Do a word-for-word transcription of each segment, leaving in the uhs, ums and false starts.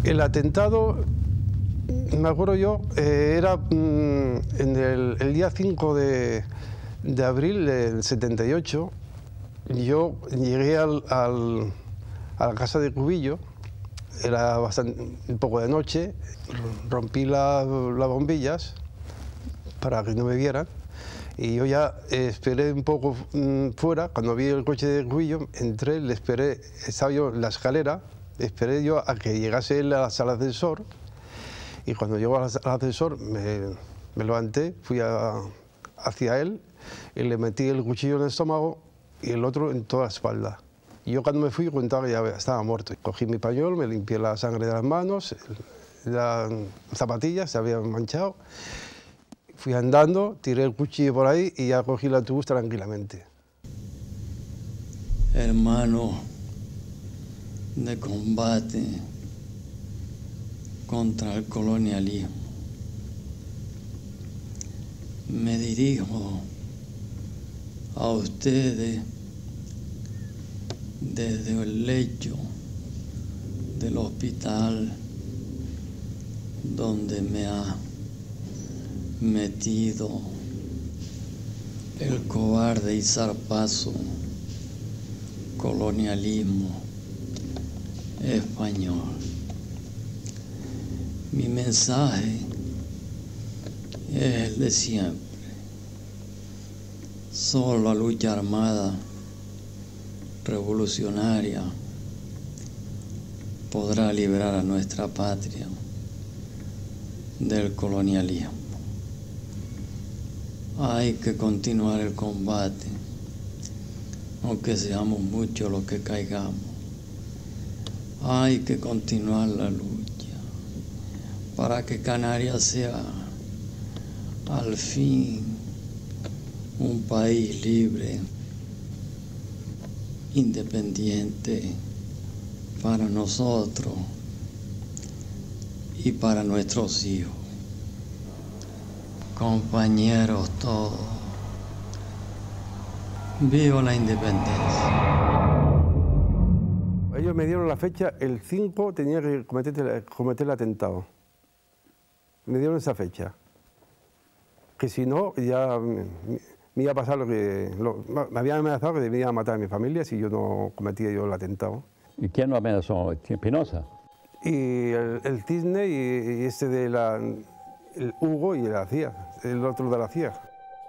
El atentado, me acuerdo yo, eh, era mm, en el, el día cinco de, de abril del setenta y ocho. Yo llegué al, al, a la casa de Cubillo, era bastante, un poco de noche, rompí las la bombillas para que no me vieran y yo ya eh, esperé un poco mm, fuera. Cuando vi el coche de Cubillo, entré, le esperé, estaba yo en la escalera, esperé yo a que llegase él a la sala de ascensor y cuando llegó al ascensor me, me levanté, fui a, hacia él y le metí el cuchillo en el estómago y el otro en toda la espalda. Y yo cuando me fui contaba que ya estaba muerto. Cogí mi pañuelo, me limpié la sangre de las manos, las zapatillas se habían manchado. Fui andando, tiré el cuchillo por ahí y ya cogí el autobús tranquilamente. Hermano de combate contra el colonialismo, me dirijo a ustedes desde el lecho del hospital donde me ha metido el cobarde y zarpazo colonialismo español. Mi mensaje es el de siempre. Solo la lucha armada revolucionaria podrá librar a nuestra patria del colonialismo. Hay que continuar el combate, aunque seamos muchos los que caigamos. Hay que continuar la lucha para que Canarias sea al fin un país libre, independiente para nosotros y para nuestros hijos. Compañeros todos, viva la independencia. Ellos me dieron la fecha, el cinco tenía que cometer, cometer el atentado. Me dieron esa fecha. Que si no, ya me, me iba a pasar lo que... Lo, me habían amenazado que me iban a matar a mi familia si yo no cometía yo el atentado. ¿Y quién lo amenazó? ¿Espinosa? Y el, el Cisne y, y este de la... el Hugo y la C I A, el otro de la C I A.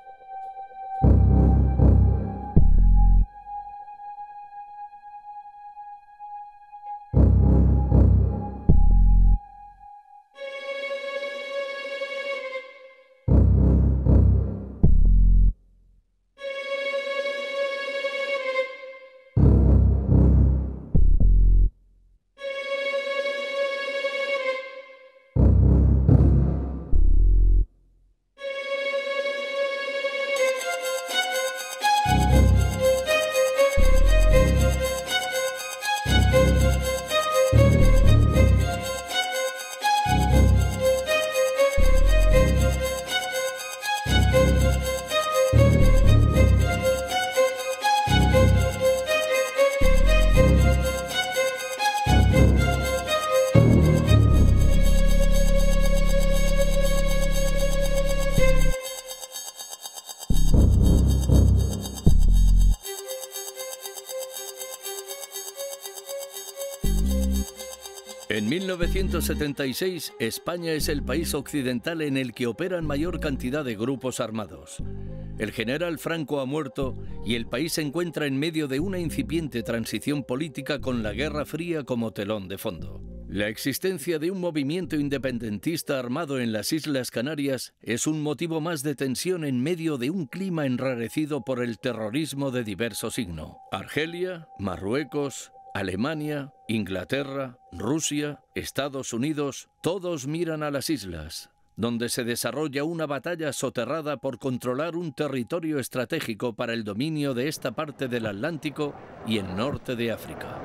En mil novecientos setenta y seis, España es el país occidental en el que operan mayor cantidad de grupos armados. El general Franco ha muerto y el país se encuentra en medio de una incipiente transición política con la Guerra Fría como telón de fondo. La existencia de un movimiento independentista armado en las Islas Canarias es un motivo más de tensión en medio de un clima enrarecido por el terrorismo de diverso signo. Argelia, Marruecos, Alemania, Inglaterra, Rusia, Estados Unidos, todos miran a las islas, donde se desarrolla una batalla soterrada por controlar un territorio estratégico para el dominio de esta parte del Atlántico y el norte de África.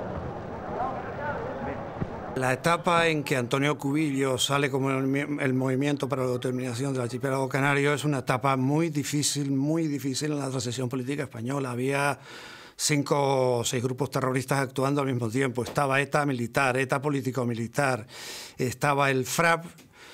La etapa en que Antonio Cubillo sale como el, el movimiento para la autodeterminación del archipiélago canario es una etapa muy difícil, muy difícil en la transición política española. Había cinco o seis grupos terroristas actuando al mismo tiempo. Estaba ETA militar, ETA político-militar, estaba el FRAP,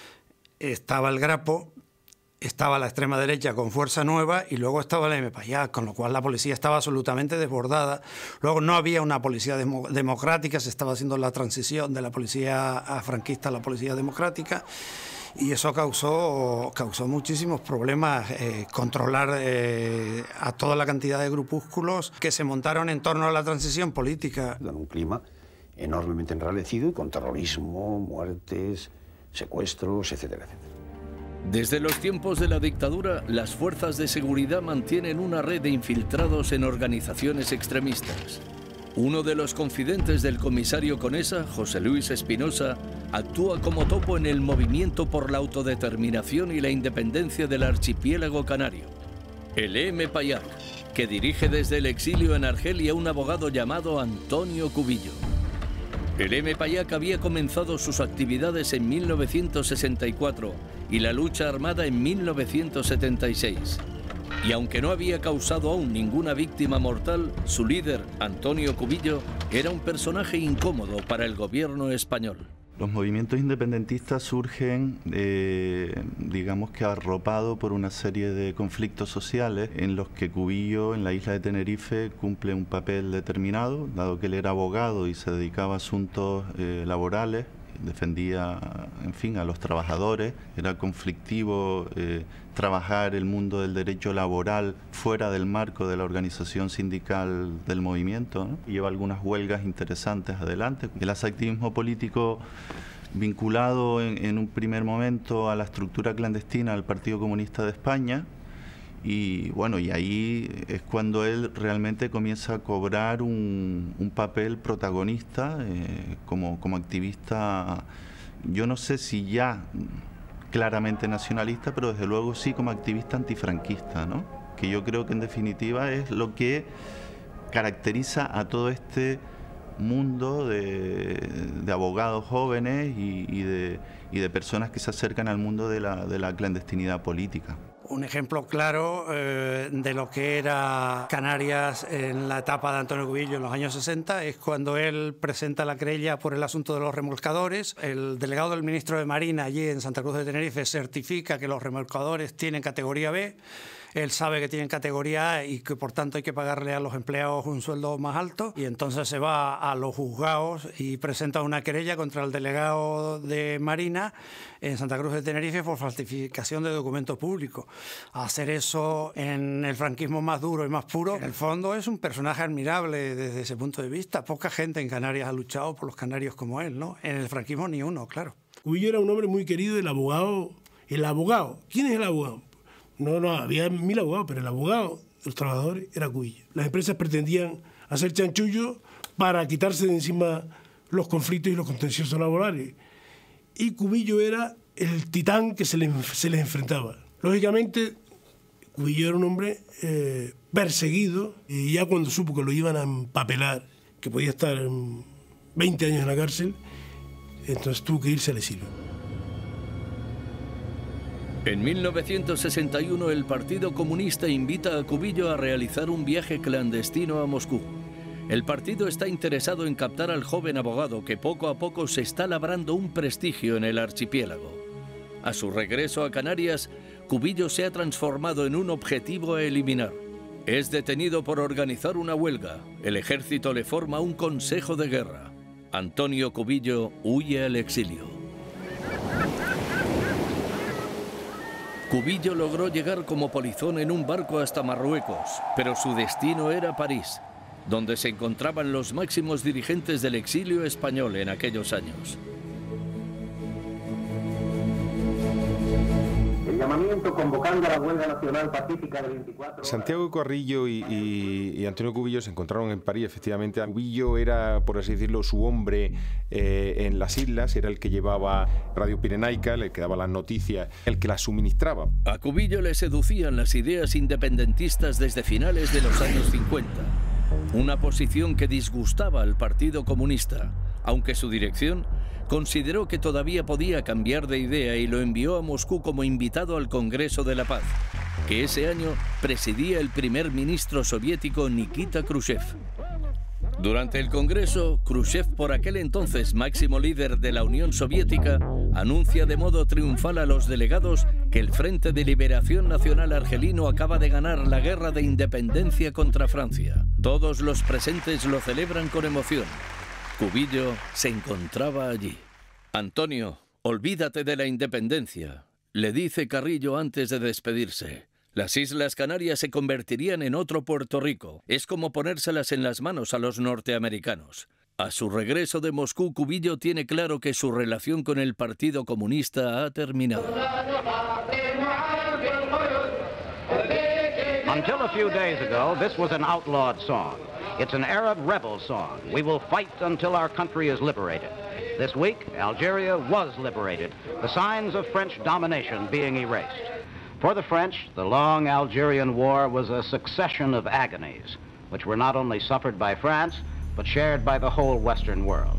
estaba el Grapo, estaba la extrema derecha con Fuerza Nueva y luego estaba la M P A Y A, con lo cual la policía estaba absolutamente desbordada. Luego no había una policía demo democrática, se estaba haciendo la transición de la policía franquista a la policía democrática. Y eso causó, causó muchísimos problemas, eh, controlar eh, a toda la cantidad de grupúsculos que se montaron en torno a la transición política. En un clima enormemente enrarecido y con terrorismo, muertes, secuestros, etcétera, etcétera. Desde los tiempos de la dictadura, las fuerzas de seguridad mantienen una red de infiltrados en organizaciones extremistas. Uno de los confidentes del comisario Conesa, José Luis Espinosa, actúa como topo en el movimiento por la autodeterminación y la independencia del archipiélago canario. El M P A Y A C, que dirige desde el exilio en Argelia un abogado llamado Antonio Cubillo. El M P A Y A C había comenzado sus actividades en mil novecientos sesenta y cuatro y la lucha armada en mil novecientos setenta y seis. Y aunque no había causado aún ninguna víctima mortal, su líder, Antonio Cubillo, era un personaje incómodo para el gobierno español. Los movimientos independentistas surgen, eh, digamos que arropado por una serie de conflictos sociales en los que Cubillo, en la isla de Tenerife, cumple un papel determinado, dado que él era abogado y se dedicaba a asuntos eh, laborales, defendía, en fin, a los trabajadores. Era conflictivo eh, trabajar el mundo del derecho laboral fuera del marco de la organización sindical del movimiento, ¿no? Lleva algunas huelgas interesantes adelante. El activismo político vinculado en, en un primer momento a la estructura clandestina del Partido Comunista de España. Y bueno, y ahí es cuando él realmente comienza a cobrar un, un papel protagonista eh, como, como activista, yo no sé si ya claramente nacionalista, pero desde luego sí como activista antifranquista, ¿no? Que yo creo que en definitiva es lo que caracteriza a todo este mundo de, de abogados jóvenes y, y, de, y de personas que se acercan al mundo de la, de la clandestinidad política. Un ejemplo claro eh, de lo que era Canarias en la etapa de Antonio Cubillo en los años sesenta es cuando él presenta la querella por el asunto de los remolcadores. El delegado del ministro de Marina allí en Santa Cruz de Tenerife certifica que los remolcadores tienen categoría B. Él sabe que tienen categoría A y que por tanto hay que pagarle a los empleados un sueldo más alto, y entonces se va a los juzgados y presenta una querella contra el delegado de Marina en Santa Cruz de Tenerife por falsificación de documentos públicos. Hacer eso en el franquismo más duro y más puro, en el fondo es un personaje admirable desde ese punto de vista. Poca gente en Canarias ha luchado por los canarios como él, ¿no? En el franquismo ni uno, claro. Cubillo era un hombre muy querido, el abogado. El abogado. ¿Quién es el abogado? No, no, había mil abogados, pero el abogado de los trabajadores era Cubillo. Las empresas pretendían hacer chanchullo para quitarse de encima los conflictos y los contenciosos laborales. Y Cubillo era el titán que se les, se les enfrentaba. Lógicamente, Cubillo era un hombre eh, perseguido, y ya cuando supo que lo iban a empapelar, que podía estar veinte años en la cárcel, entonces tuvo que irse al exilio. En mil novecientos sesenta y uno el Partido Comunista invita a Cubillo a realizar un viaje clandestino a Moscú. El partido está interesado en captar al joven abogado que poco a poco se está labrando un prestigio en el archipiélago. A su regreso a Canarias, Cubillo se ha transformado en un objetivo a eliminar. Es detenido por organizar una huelga. El ejército le forma un consejo de guerra. Antonio Cubillo huye al exilio. Cubillo logró llegar como polizón en un barco hasta Marruecos, pero su destino era París, donde se encontraban los máximos dirigentes del exilio español en aquellos años. El llamamiento convocando a la huelga nacional pacífica del veinticuatro... Santiago Carrillo y, y, y Antonio Cubillo se encontraron en París, efectivamente. Cubillo era, por así decirlo, su hombre eh, en las islas, era el que llevaba Radio Pirenaica, el que daba las noticias, el que las suministraba. A Cubillo le seducían las ideas independentistas desde finales de los años cincuenta, una posición que disgustaba al Partido Comunista, aunque su dirección consideró que todavía podía cambiar de idea y lo envió a Moscú como invitado al Congreso de la Paz, que ese año presidía el primer ministro soviético Nikita Khrushchev. Durante el Congreso, Khrushchev, por aquel entonces máximo líder de la Unión Soviética, anuncia de modo triunfal a los delegados que el Frente de Liberación Nacional Argelino acaba de ganar la guerra de independencia contra Francia. Todos los presentes lo celebran con emoción. Cubillo se encontraba allí. «Antonio, olvídate de la independencia», le dice Carrillo antes de despedirse. Las Islas Canarias se convertirían en otro Puerto Rico. Es como ponérselas en las manos a los norteamericanos. A su regreso de Moscú, Cubillo tiene claro que su relación con el Partido Comunista ha terminado. Until a few days ago, this was an outlawed song. It's an Arab rebel song. We will fight until our country is liberated. This week, Algeria was liberated, the signs of French domination being erased. For the French, the long Algerian war was a succession of agonies, which were not only suffered by France, but shared by the whole Western world.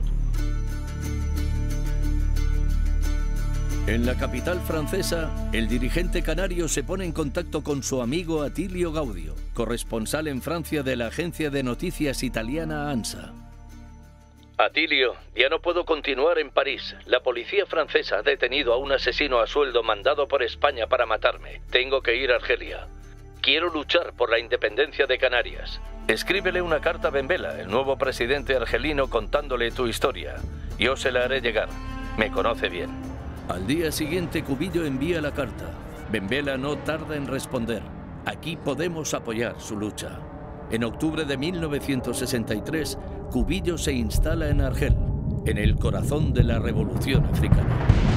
En la capital francesa, el dirigente canario se pone en contacto con su amigo Atilio Gaudio, corresponsal en Francia de la agencia de noticias italiana ANSA. Atilio, ya no puedo continuar en París. La policía francesa ha detenido a un asesino a sueldo mandado por España para matarme. Tengo que ir a Argelia. Quiero luchar por la independencia de Canarias. Escríbele una carta a Benbella, el nuevo presidente argelino, contándole tu historia. Yo se la haré llegar. Me conoce bien. Al día siguiente, Cubillo envía la carta. Benbella no tarda en responder. Aquí podemos apoyar su lucha. En octubre de mil novecientos sesenta y tres, Cubillo se instala en Argel, en el corazón de la Revolución Africana.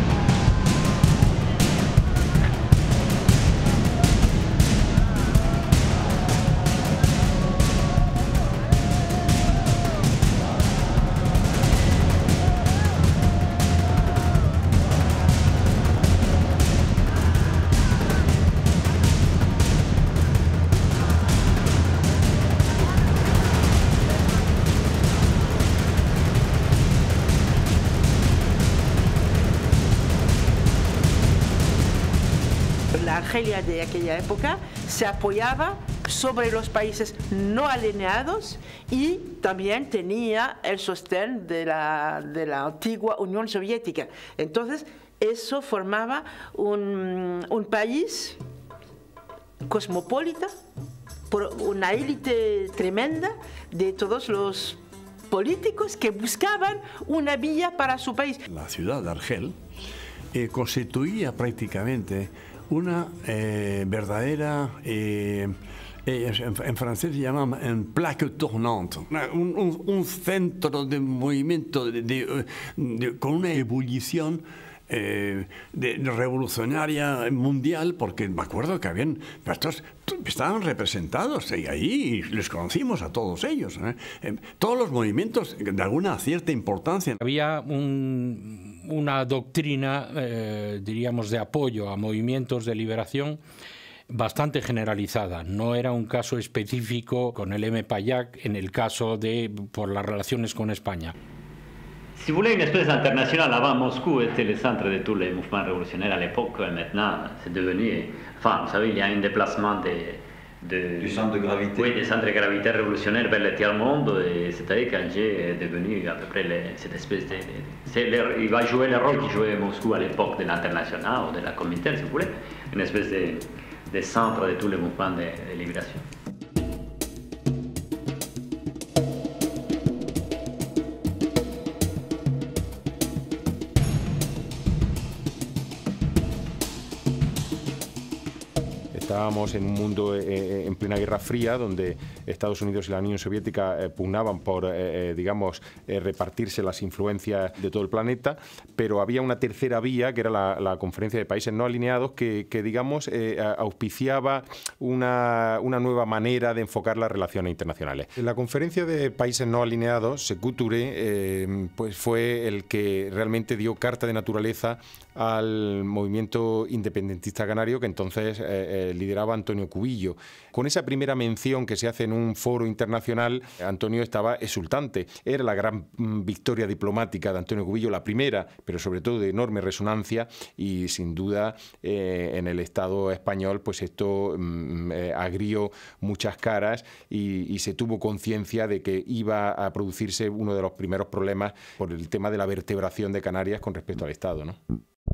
La Argelia de aquella época se apoyaba sobre los países no alineados y también tenía el sostén de la, de la antigua Unión Soviética. Entonces, eso formaba un, un país cosmopolita, por una élite tremenda de todos los políticos que buscaban una vía para su país. La ciudad de Argel eh, constituía prácticamente una eh, verdadera, eh, eh, en, en francés se llama un plaque tournante, un, un, un centro de movimiento de, de, de, con una ebullición eh, de, de revolucionaria mundial, porque me acuerdo que habían, estos estaban representados y ahí les conocimos a todos ellos, ¿eh? Eh, todos los movimientos de alguna cierta importancia. Había un una doctrina, eh, diríamos, de apoyo a movimientos de liberación bastante generalizada. No era un caso específico con el M. Payac en el caso de por las relaciones con España. Si vous voulez, une espèce d'international. Avant, Moscou était le centre de tous les mouvements révolutionnaires à l'époque. Maintenant, c'est devenu... Enfin, vous savez, il y a un déplacement de... De, du centre de gravité. Oui, des centres de gravité révolutionnaires vers le tiers-monde. C'est-à-dire qu'Alger est devenu à peu près le, cette espèce de... de le, il va jouer le rôle qu'il jouait Moscou à l'époque de l'international ou de la Comintern, si vous voulez. Une espèce de, de centre de tous les mouvements de, de libération. Estábamos en un mundo eh, en plena Guerra Fría, donde Estados Unidos y la Unión Soviética eh, pugnaban por, eh, digamos, eh, repartirse las influencias de todo el planeta, pero había una tercera vía, que era la, la Conferencia de Países No Alineados, que, que digamos, eh, auspiciaba una, una nueva manera de enfocar las relaciones internacionales. En la Conferencia de Países No Alineados, Sékou Touré, eh, pues fue el que realmente dio carta de naturaleza al movimiento independentista canario que entonces eh, eh, lideraba Antonio Cubillo. Con esa primera mención que se hace en un foro internacional, Antonio estaba exultante. Era la gran mm, victoria diplomática de Antonio Cubillo, la primera, pero sobre todo de enorme resonancia, y sin duda eh, en el Estado español pues esto mm, eh, agrió muchas caras y, y se tuvo conciencia de que iba a producirse uno de los primeros problemas por el tema de la vertebración de Canarias con respecto al Estado, ¿no?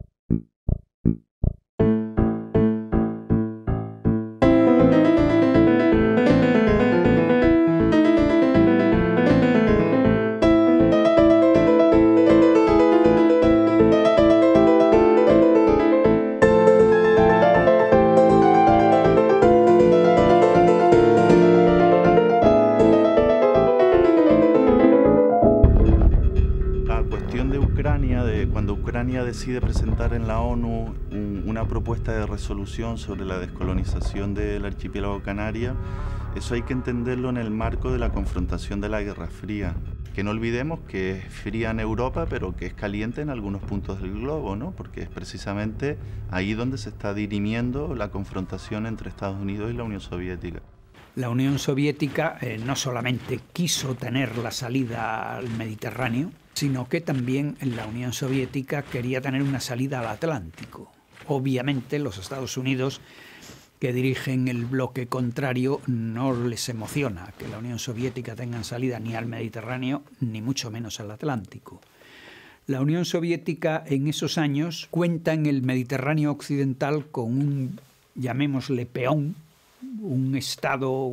Decide presentar en la ONU un, una propuesta de resolución sobre la descolonización del archipiélago canario. Eso hay que entenderlo en el marco de la confrontación de la Guerra Fría, que no olvidemos que es fría en Europa, pero que es caliente en algunos puntos del globo, ¿no? Porque es precisamente ahí donde se está dirimiendo la confrontación entre Estados Unidos y la Unión Soviética. La Unión Soviética eh, no solamente quiso tener la salida al Mediterráneo, sino que también la Unión Soviética quería tener una salida al Atlántico. Obviamente los Estados Unidos, que dirigen el bloque contrario, no les emociona que la Unión Soviética tenga salida ni al Mediterráneo, ni mucho menos al Atlántico. La Unión Soviética en esos años cuenta en el Mediterráneo occidental con un, llamémosle peón, un estado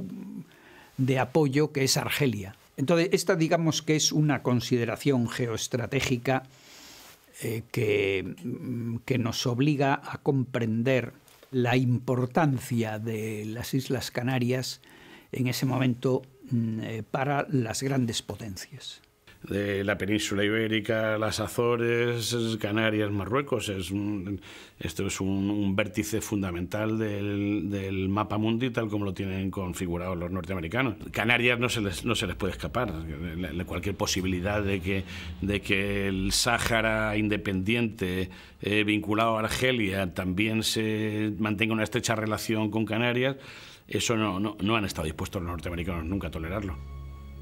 de apoyo que es Argelia. Entonces, esta digamos que es una consideración geoestratégica eh, que, que nos obliga a comprender la importancia de las Islas Canarias en ese momento eh, para las grandes potencias. De la península ibérica, las Azores, Canarias, Marruecos. Es un, esto es un, un vértice fundamental del, del mapa mundi tal como lo tienen configurado los norteamericanos. Canarias no se les, no se les puede escapar. Cualquier posibilidad de que, de que el Sáhara independiente eh, vinculado a Argelia también se mantenga una estrecha relación con Canarias, eso no, no, no han estado dispuestos los norteamericanos nunca a tolerarlo.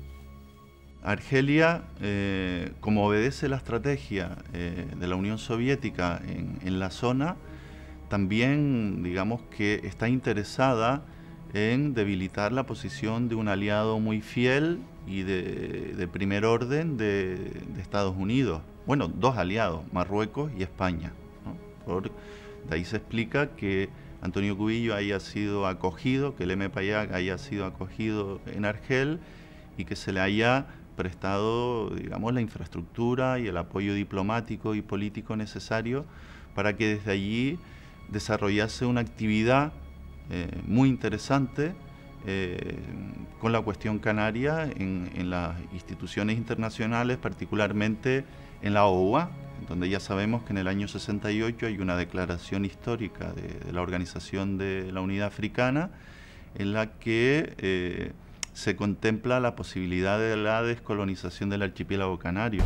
Argelia, eh, como obedece la estrategia eh, de la Unión Soviética en, en la zona, también digamos que está interesada en debilitar la posición de un aliado muy fiel y de, de primer orden de, de Estados Unidos. Bueno, dos aliados, Marruecos y España, ¿no? Por, de ahí se explica que Antonio Cubillo haya sido acogido, que el M. Payag haya sido acogido en Argel y que se le haya prestado, digamos, la infraestructura y el apoyo diplomático y político necesario para que desde allí desarrollase una actividad eh, muy interesante eh, con la cuestión canaria en, en las instituciones internacionales, particularmente en la O U A, donde ya sabemos que en el año sesenta y ocho hay una declaración histórica de, de la Organización de la Unidad Africana en la que eh, se contempla la posibilidad de la descolonización del archipiélago canario.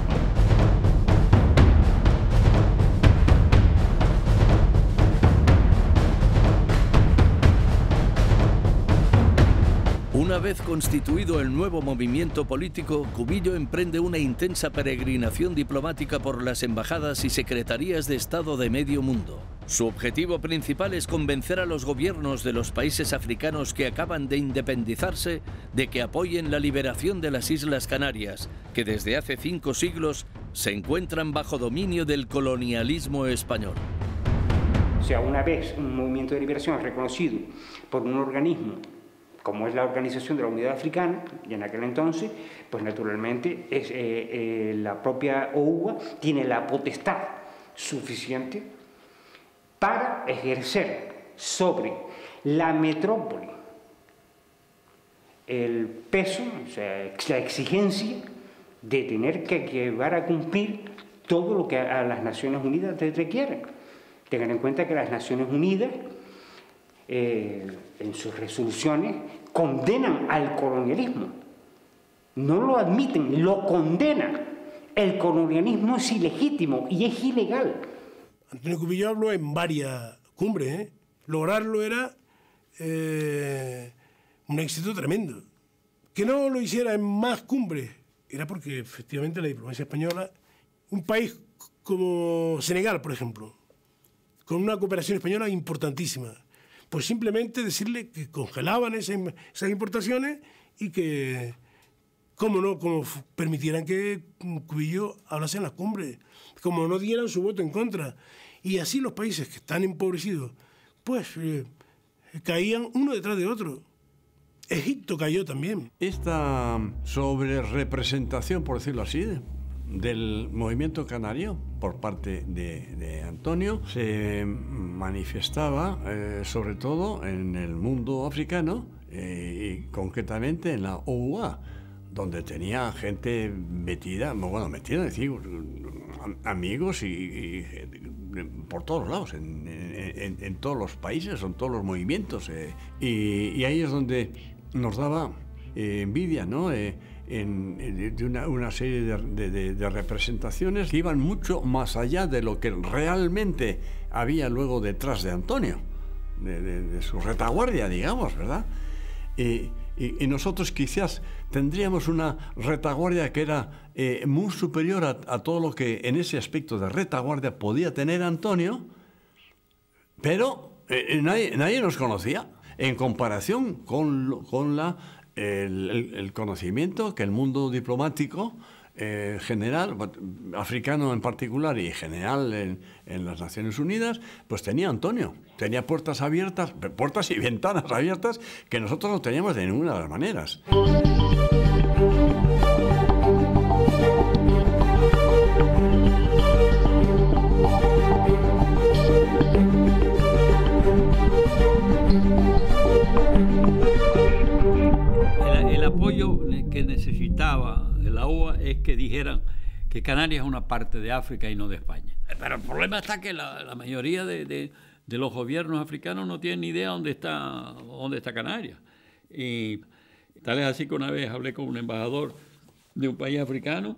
Una vez constituido el nuevo movimiento político, Cubillo emprende una intensa peregrinación diplomática por las embajadas y secretarías de Estado de medio mundo. Su objetivo principal es convencer a los gobiernos de los países africanos que acaban de independizarse de que apoyen la liberación de las Islas Canarias, que desde hace cinco siglos se encuentran bajo dominio del colonialismo español. O sea, una vez un movimiento de liberación reconocido por un organismo como es la Organización de la Unidad Africana, y en aquel entonces, pues naturalmente es, eh, eh, la propia O U A tiene la potestad suficiente para ejercer sobre la metrópoli el peso, o sea, la exigencia de tener que llevar a cumplir todo lo que a las Naciones Unidas requieren. Tengan en cuenta que las Naciones Unidas Eh, en sus resoluciones condenan al colonialismo, no lo admiten, lo condenan. El colonialismo es ilegítimo y es ilegal. Antonio Cubillo habló en varias cumbres, ¿eh? Lograrlo era eh, un éxito tremendo. Que no lo hiciera en más cumbres era porque efectivamente la diplomacia española, un país como Senegal, por ejemplo, con una cooperación española importantísima, pues simplemente decirle que congelaban esas, esas importaciones y que, cómo no, como permitieran que Cubillo hablase en las cumbres, como no dieran su voto en contra. Y así los países que están empobrecidos, pues eh, caían uno detrás de otro. Egipto cayó también. Esta sobrerepresentación, por decirlo así, del movimiento canario por parte de, de Antonio se manifestaba eh, sobre todo en el mundo africano eh, y concretamente en la O U A, donde tenía gente metida, bueno, metida, es decir, amigos y, y por todos lados, en, en, en todos los países, en todos los movimientos. Eh, y, y ahí es donde nos daba eh, envidia, ¿no? Eh, en, en, de una, una serie de, de, de representaciones que iban mucho más allá de lo que realmente había luego detrás de Antonio, de, de, de su retaguardia, digamos, ¿verdad? Y, y, y nosotros quizás tendríamos una retaguardia que era eh, muy superior a, a todo lo que en ese aspecto de retaguardia podía tener Antonio, pero eh, nadie, nadie nos conocía en comparación con, con la, el, el, el conocimiento que el mundo diplomático eh, general, africano en particular y general en, en las Naciones Unidas, pues tenía Antonio. Tenía puertas abiertas, puertas y ventanas abiertas que nosotros no teníamos de ninguna de las maneras. El, el apoyo que necesitaba la O U A es que dijeran que Canarias es una parte de África y no de España. Pero el problema está que la, la mayoría de, de, de los gobiernos africanos no tienen ni idea dónde está, dónde está Canarias. Y tal es así que una vez hablé con un embajador de un país africano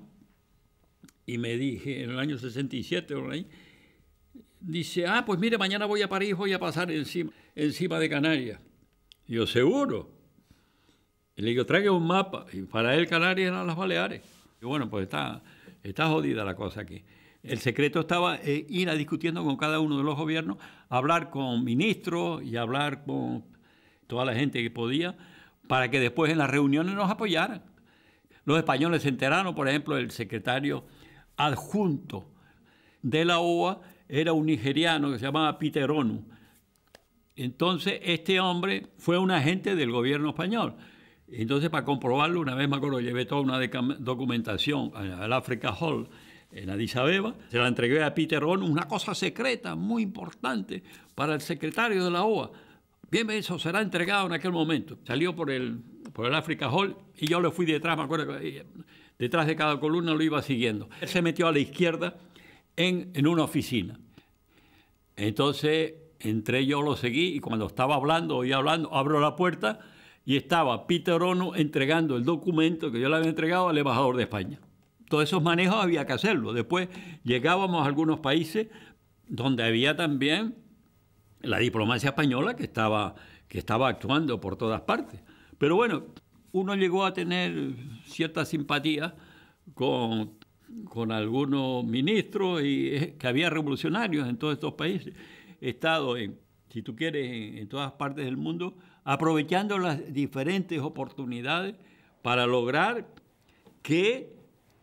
y me dije, en el año sesenta y siete, por ahí, dice, ah, pues mire, mañana voy a París, voy a pasar encima, encima de Canarias. Y yo, ¿seguro? Y le digo, traiga un mapa. Y para él Canarias eran las Baleares. Y bueno, pues está, está jodida la cosa aquí. El secreto estaba en ir a discutiendo con cada uno de los gobiernos, hablar con ministros y hablar con toda la gente que podía, para que después en las reuniones nos apoyaran. Los españoles se enteraron, por ejemplo, el secretario adjunto de la O U A era un nigeriano que se llamaba Peter Onu. Entonces, este hombre fue un agente del gobierno español. Entonces, para comprobarlo, una vez me acuerdo, llevé toda una documentación al Africa Hall en Addis Abeba, se la entregué a Peter Onu, una cosa secreta, muy importante para el secretario de la O U A. Bien, eso será entregado en aquel momento. Salió por el, por el Africa Hall y yo le fui detrás, me acuerdo que detrás de cada columna lo iba siguiendo. Él se metió a la izquierda en, en una oficina. Entonces, entré yo, lo seguí y cuando estaba hablando, oía hablando, abro la puerta y estaba Peter Onu entregando el documento que yo le había entregado al embajador de España. Todos esos manejos había que hacerlo. Después llegábamos a algunos países donde había también la diplomacia española que estaba, que estaba actuando por todas partes. Pero bueno, uno llegó a tener cierta simpatía con, con algunos ministros y que había revolucionarios en todos estos países. He estado, en, si tú quieres, en, en todas partes del mundo, aprovechando las diferentes oportunidades para lograr que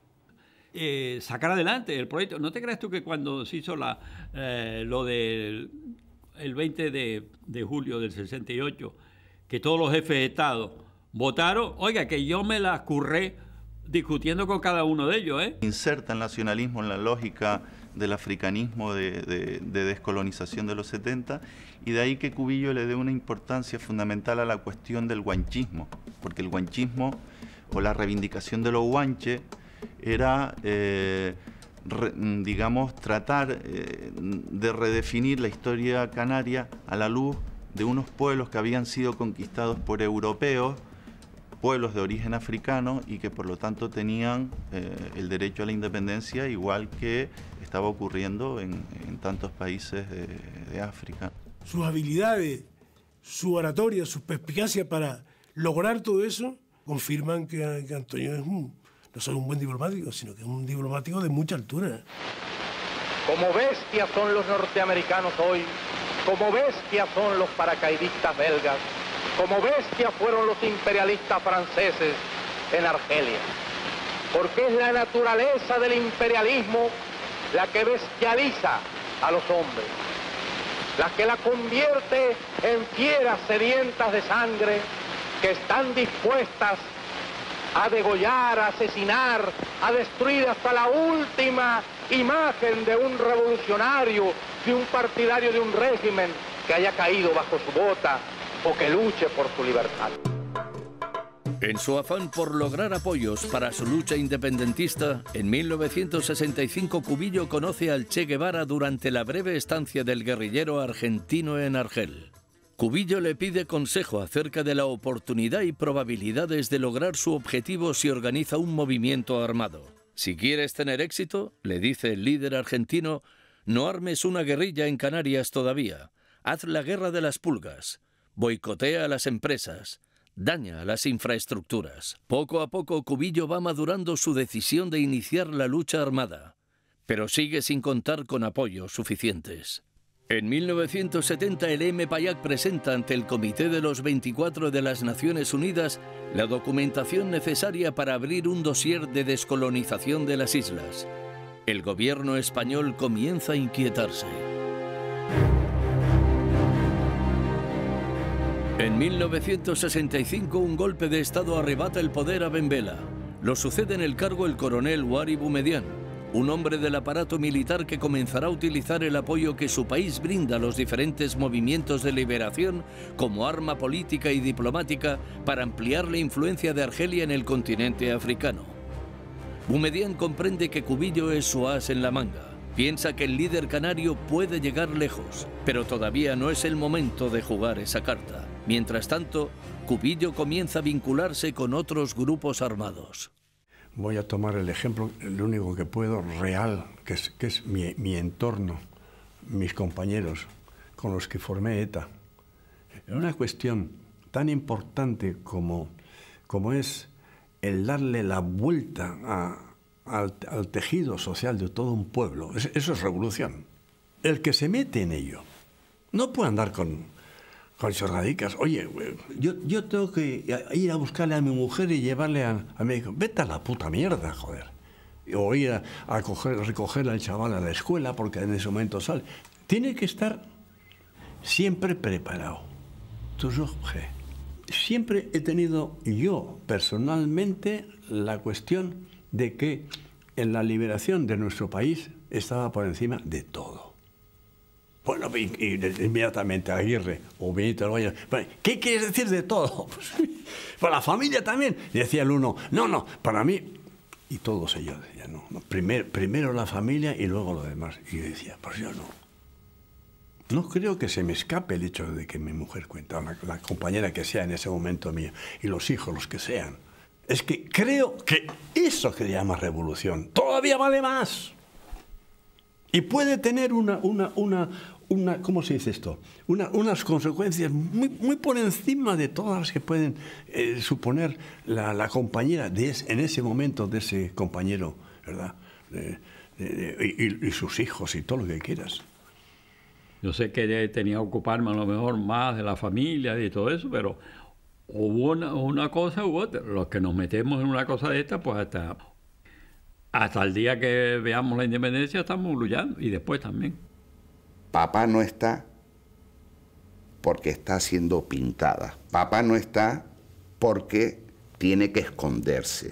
eh, sacar adelante el proyecto. ¿No te crees tú que cuando se hizo la, eh, lo del el veinte de julio del sesenta y ocho, que todos los jefes de Estado votaron, oiga, que yo me la curré discutiendo con cada uno de ellos, ¿eh? Inserta el nacionalismo en la lógica del africanismo de, de, de descolonización de los setenta, y de ahí que Cubillo le dé una importancia fundamental a la cuestión del guanchismo, porque el guanchismo o la reivindicación de los guanches era, eh, re, digamos, tratar eh, de redefinir la historia canaria a la luz de unos pueblos que habían sido conquistados por europeos, pueblos de origen africano y que por lo tanto tenían eh, el derecho a la independencia igual que estaba ocurriendo en, en tantos países de, de África. Sus habilidades, su oratoria, su perspicacia para lograr todo eso confirman que, que Antonio es un, no solo un buen diplomático, sino que es un diplomático de mucha altura. Como bestias son los norteamericanos hoy, como bestias son los paracaidistas belgas, como bestias fueron los imperialistas franceses en Argelia. Porque es la naturaleza del imperialismo la que bestializa a los hombres, la que la convierte en fieras sedientas de sangre que están dispuestas a degollar, a asesinar, a destruir hasta la última imagen de un revolucionario, de un partidario de un régimen que haya caído bajo su bota o que luche por su libertad. En su afán por lograr apoyos para su lucha independentista, en mil novecientos sesenta y cinco Cubillo conoce al Che Guevara durante la breve estancia del guerrillero argentino en Argel. Cubillo le pide consejo acerca de la oportunidad y probabilidades de lograr su objetivo si organiza un movimiento armado. Si quieres tener éxito, le dice el líder argentino, no armes una guerrilla en Canarias todavía. Haz la guerra de las pulgas. Boicotea a las empresas. Daña a las infraestructuras. Poco a poco Cubillo va madurando su decisión de iniciar la lucha armada, pero sigue sin contar con apoyos suficientes. En mil novecientos setenta el M. Payac presenta ante el Comité de los veinticuatro de las Naciones Unidas la documentación necesaria para abrir un dossier de descolonización de las islas. El gobierno español comienza a inquietarse. En mil novecientos sesenta y cinco un golpe de Estado arrebata el poder a Ben Bella. Lo sucede en el cargo el coronel Ouari Boumedienne, un hombre del aparato militar que comenzará a utilizar el apoyo que su país brinda a los diferentes movimientos de liberación como arma política y diplomática para ampliar la influencia de Argelia en el continente africano. Boumedienne comprende que Cubillo es su as en la manga. Piensa que el líder canario puede llegar lejos, pero todavía no es el momento de jugar esa carta. Mientras tanto, Cubillo comienza a vincularse con otros grupos armados. Voy a tomar el ejemplo, el único que puedo, real, que es, que es mi, mi entorno, mis compañeros con los que formé ETA. En una cuestión tan importante como, como es el darle la vuelta a, al, al tejido social de todo un pueblo, es, eso es revolución. El que se mete en ello no puede andar con... con chorradicas. Oye, yo, yo tengo que ir a buscarle a mi mujer y llevarle al médico. Vete a la puta mierda, joder. O ir a, a coger, recoger al chaval a la escuela porque en ese momento sale. Tiene que estar siempre preparado. Toujours prêt. Siempre he tenido yo, personalmente, la cuestión de que en la liberación de nuestro país estaba por encima de todo. Bueno, y, y inmediatamente Aguirre o Benito Loya, ¿qué quieres decir de todo? Pues, para la familia también. Y decía el uno, no, no, para mí, y todos ellos decían, no, no primero, primero la familia y luego lo demás. Y yo decía, pues yo no. No creo que se me escape el hecho de que mi mujer cuenta, la, la compañera que sea en ese momento mía, y los hijos, los que sean. Es que creo que eso que llama revolución todavía vale más. Y puede tener una, una, una, una ¿cómo se dice esto? Una, unas consecuencias muy, muy por encima de todas las que pueden eh, suponer la, la compañera de es, en ese momento de ese compañero, ¿verdad? De, de, de, y, y sus hijos y todo lo que quieras. Yo sé que tenía que ocuparme a lo mejor más de la familia y todo eso, pero hubo una, una cosa u otra. Los que nos metemos en una cosa de esta, pues hasta... Hasta el día que veamos la independencia estamos luchando, y después también. Papá no está porque está siendo pintada. Papá no está porque tiene que esconderse.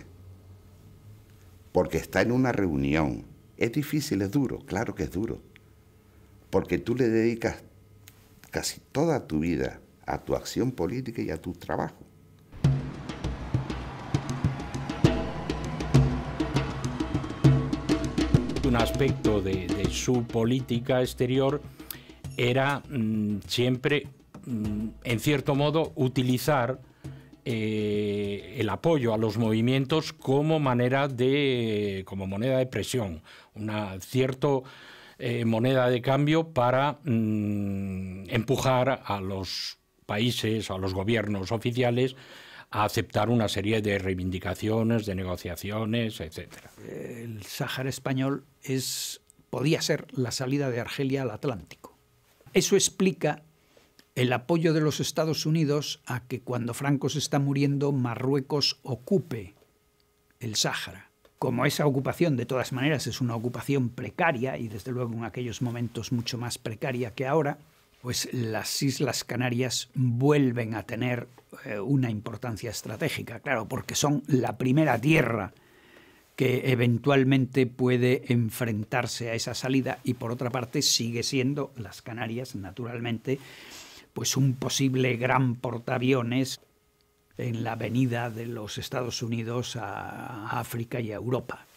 Porque está en una reunión. Es difícil, es duro, claro que es duro. Porque tú le dedicas casi toda tu vida a tu acción política y a tu trabajo. Un aspecto de, de su política exterior era mmm, siempre, mmm, en cierto modo, utilizar eh, el apoyo a los movimientos como manera de, como moneda de presión, una cierta eh, moneda de cambio para mmm, empujar a los países, a los gobiernos oficiales a aceptar una serie de reivindicaciones, de negociaciones, etcétera. El Sáhara español es, podía ser la salida de Argelia al Atlántico. Eso explica el apoyo de los Estados Unidos a que cuando Franco se está muriendo, Marruecos ocupe el Sáhara. Como esa ocupación, de todas maneras, es una ocupación precaria, y desde luego en aquellos momentos mucho más precaria que ahora, pues las Islas Canarias vuelven a tener eh, una importancia estratégica, claro, porque son la primera tierra que eventualmente puede enfrentarse a esa salida, y por otra parte sigue siendo las Canarias, naturalmente, pues un posible gran portaaviones en la venida de los Estados Unidos a África y a Europa.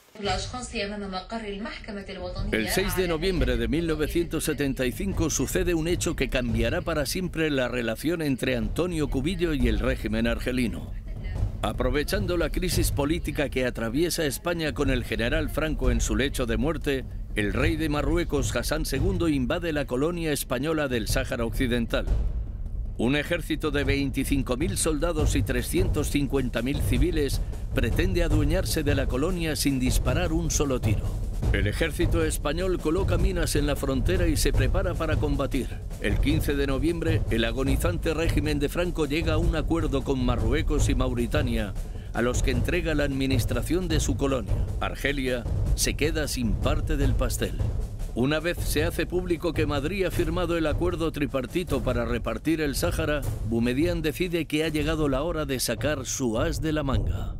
El seis de noviembre de mil novecientos setenta y cinco sucede un hecho que cambiará para siempre la relación entre Antonio Cubillo y el régimen argelino. Aprovechando la crisis política que atraviesa España con el general Franco en su lecho de muerte, el rey de Marruecos, Hassan segundo, invade la colonia española del Sáhara Occidental. Un ejército de veinticinco mil soldados y trescientos cincuenta mil civiles pretende adueñarse de la colonia sin disparar un solo tiro. El ejército español coloca minas en la frontera y se prepara para combatir. El quince de noviembre, el agonizante régimen de Franco llega a un acuerdo con Marruecos y Mauritania, a los que entrega la administración de su colonia. Argelia se queda sin parte del pastel. Una vez se hace público que Madrid ha firmado el acuerdo tripartito para repartir el Sáhara, Boumediene decide que ha llegado la hora de sacar su as de la manga.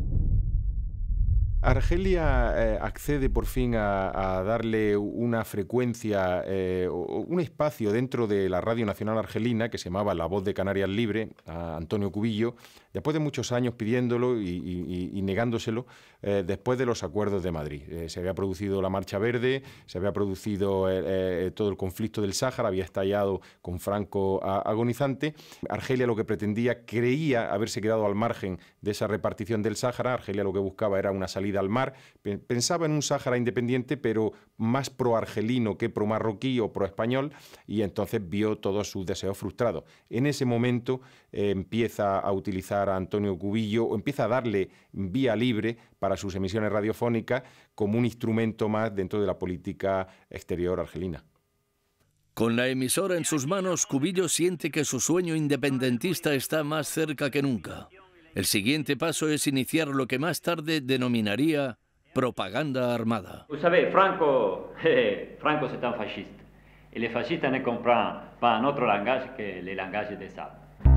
Argelia eh, accede por fin a, a darle una frecuencia, eh, un espacio dentro de la Radio Nacional Argelina que se llamaba La Voz de Canarias Libre, a Antonio Cubillo, después de muchos años pidiéndolo y, y, y negándoselo, eh, después de los acuerdos de Madrid. Eh, se había producido la Marcha Verde, se había producido eh, eh, todo el conflicto del Sáhara, había estallado con Franco a, agonizante. Argelia lo que pretendía, creía haberse quedado al margen de esa repartición del Sáhara. Argelia lo que buscaba era una salida al mar, pensaba en un Sáhara independiente, pero más pro-argelino que pro-marroquí o pro-español, y entonces vio todos sus deseos frustrados. En ese momento eh, empieza a utilizar a Antonio Cubillo, o empieza a darle vía libre para sus emisiones radiofónicas como un instrumento más dentro de la política exterior argelina. Con la emisora en sus manos, Cubillo siente que su sueño independentista está más cerca que nunca. El siguiente paso es iniciar lo que más tarde denominaría propaganda armada. Vous savez, Franco, Franco c'est un fasciste. Et les fascistes ne comprennent pas un autre langage que le langage des armes.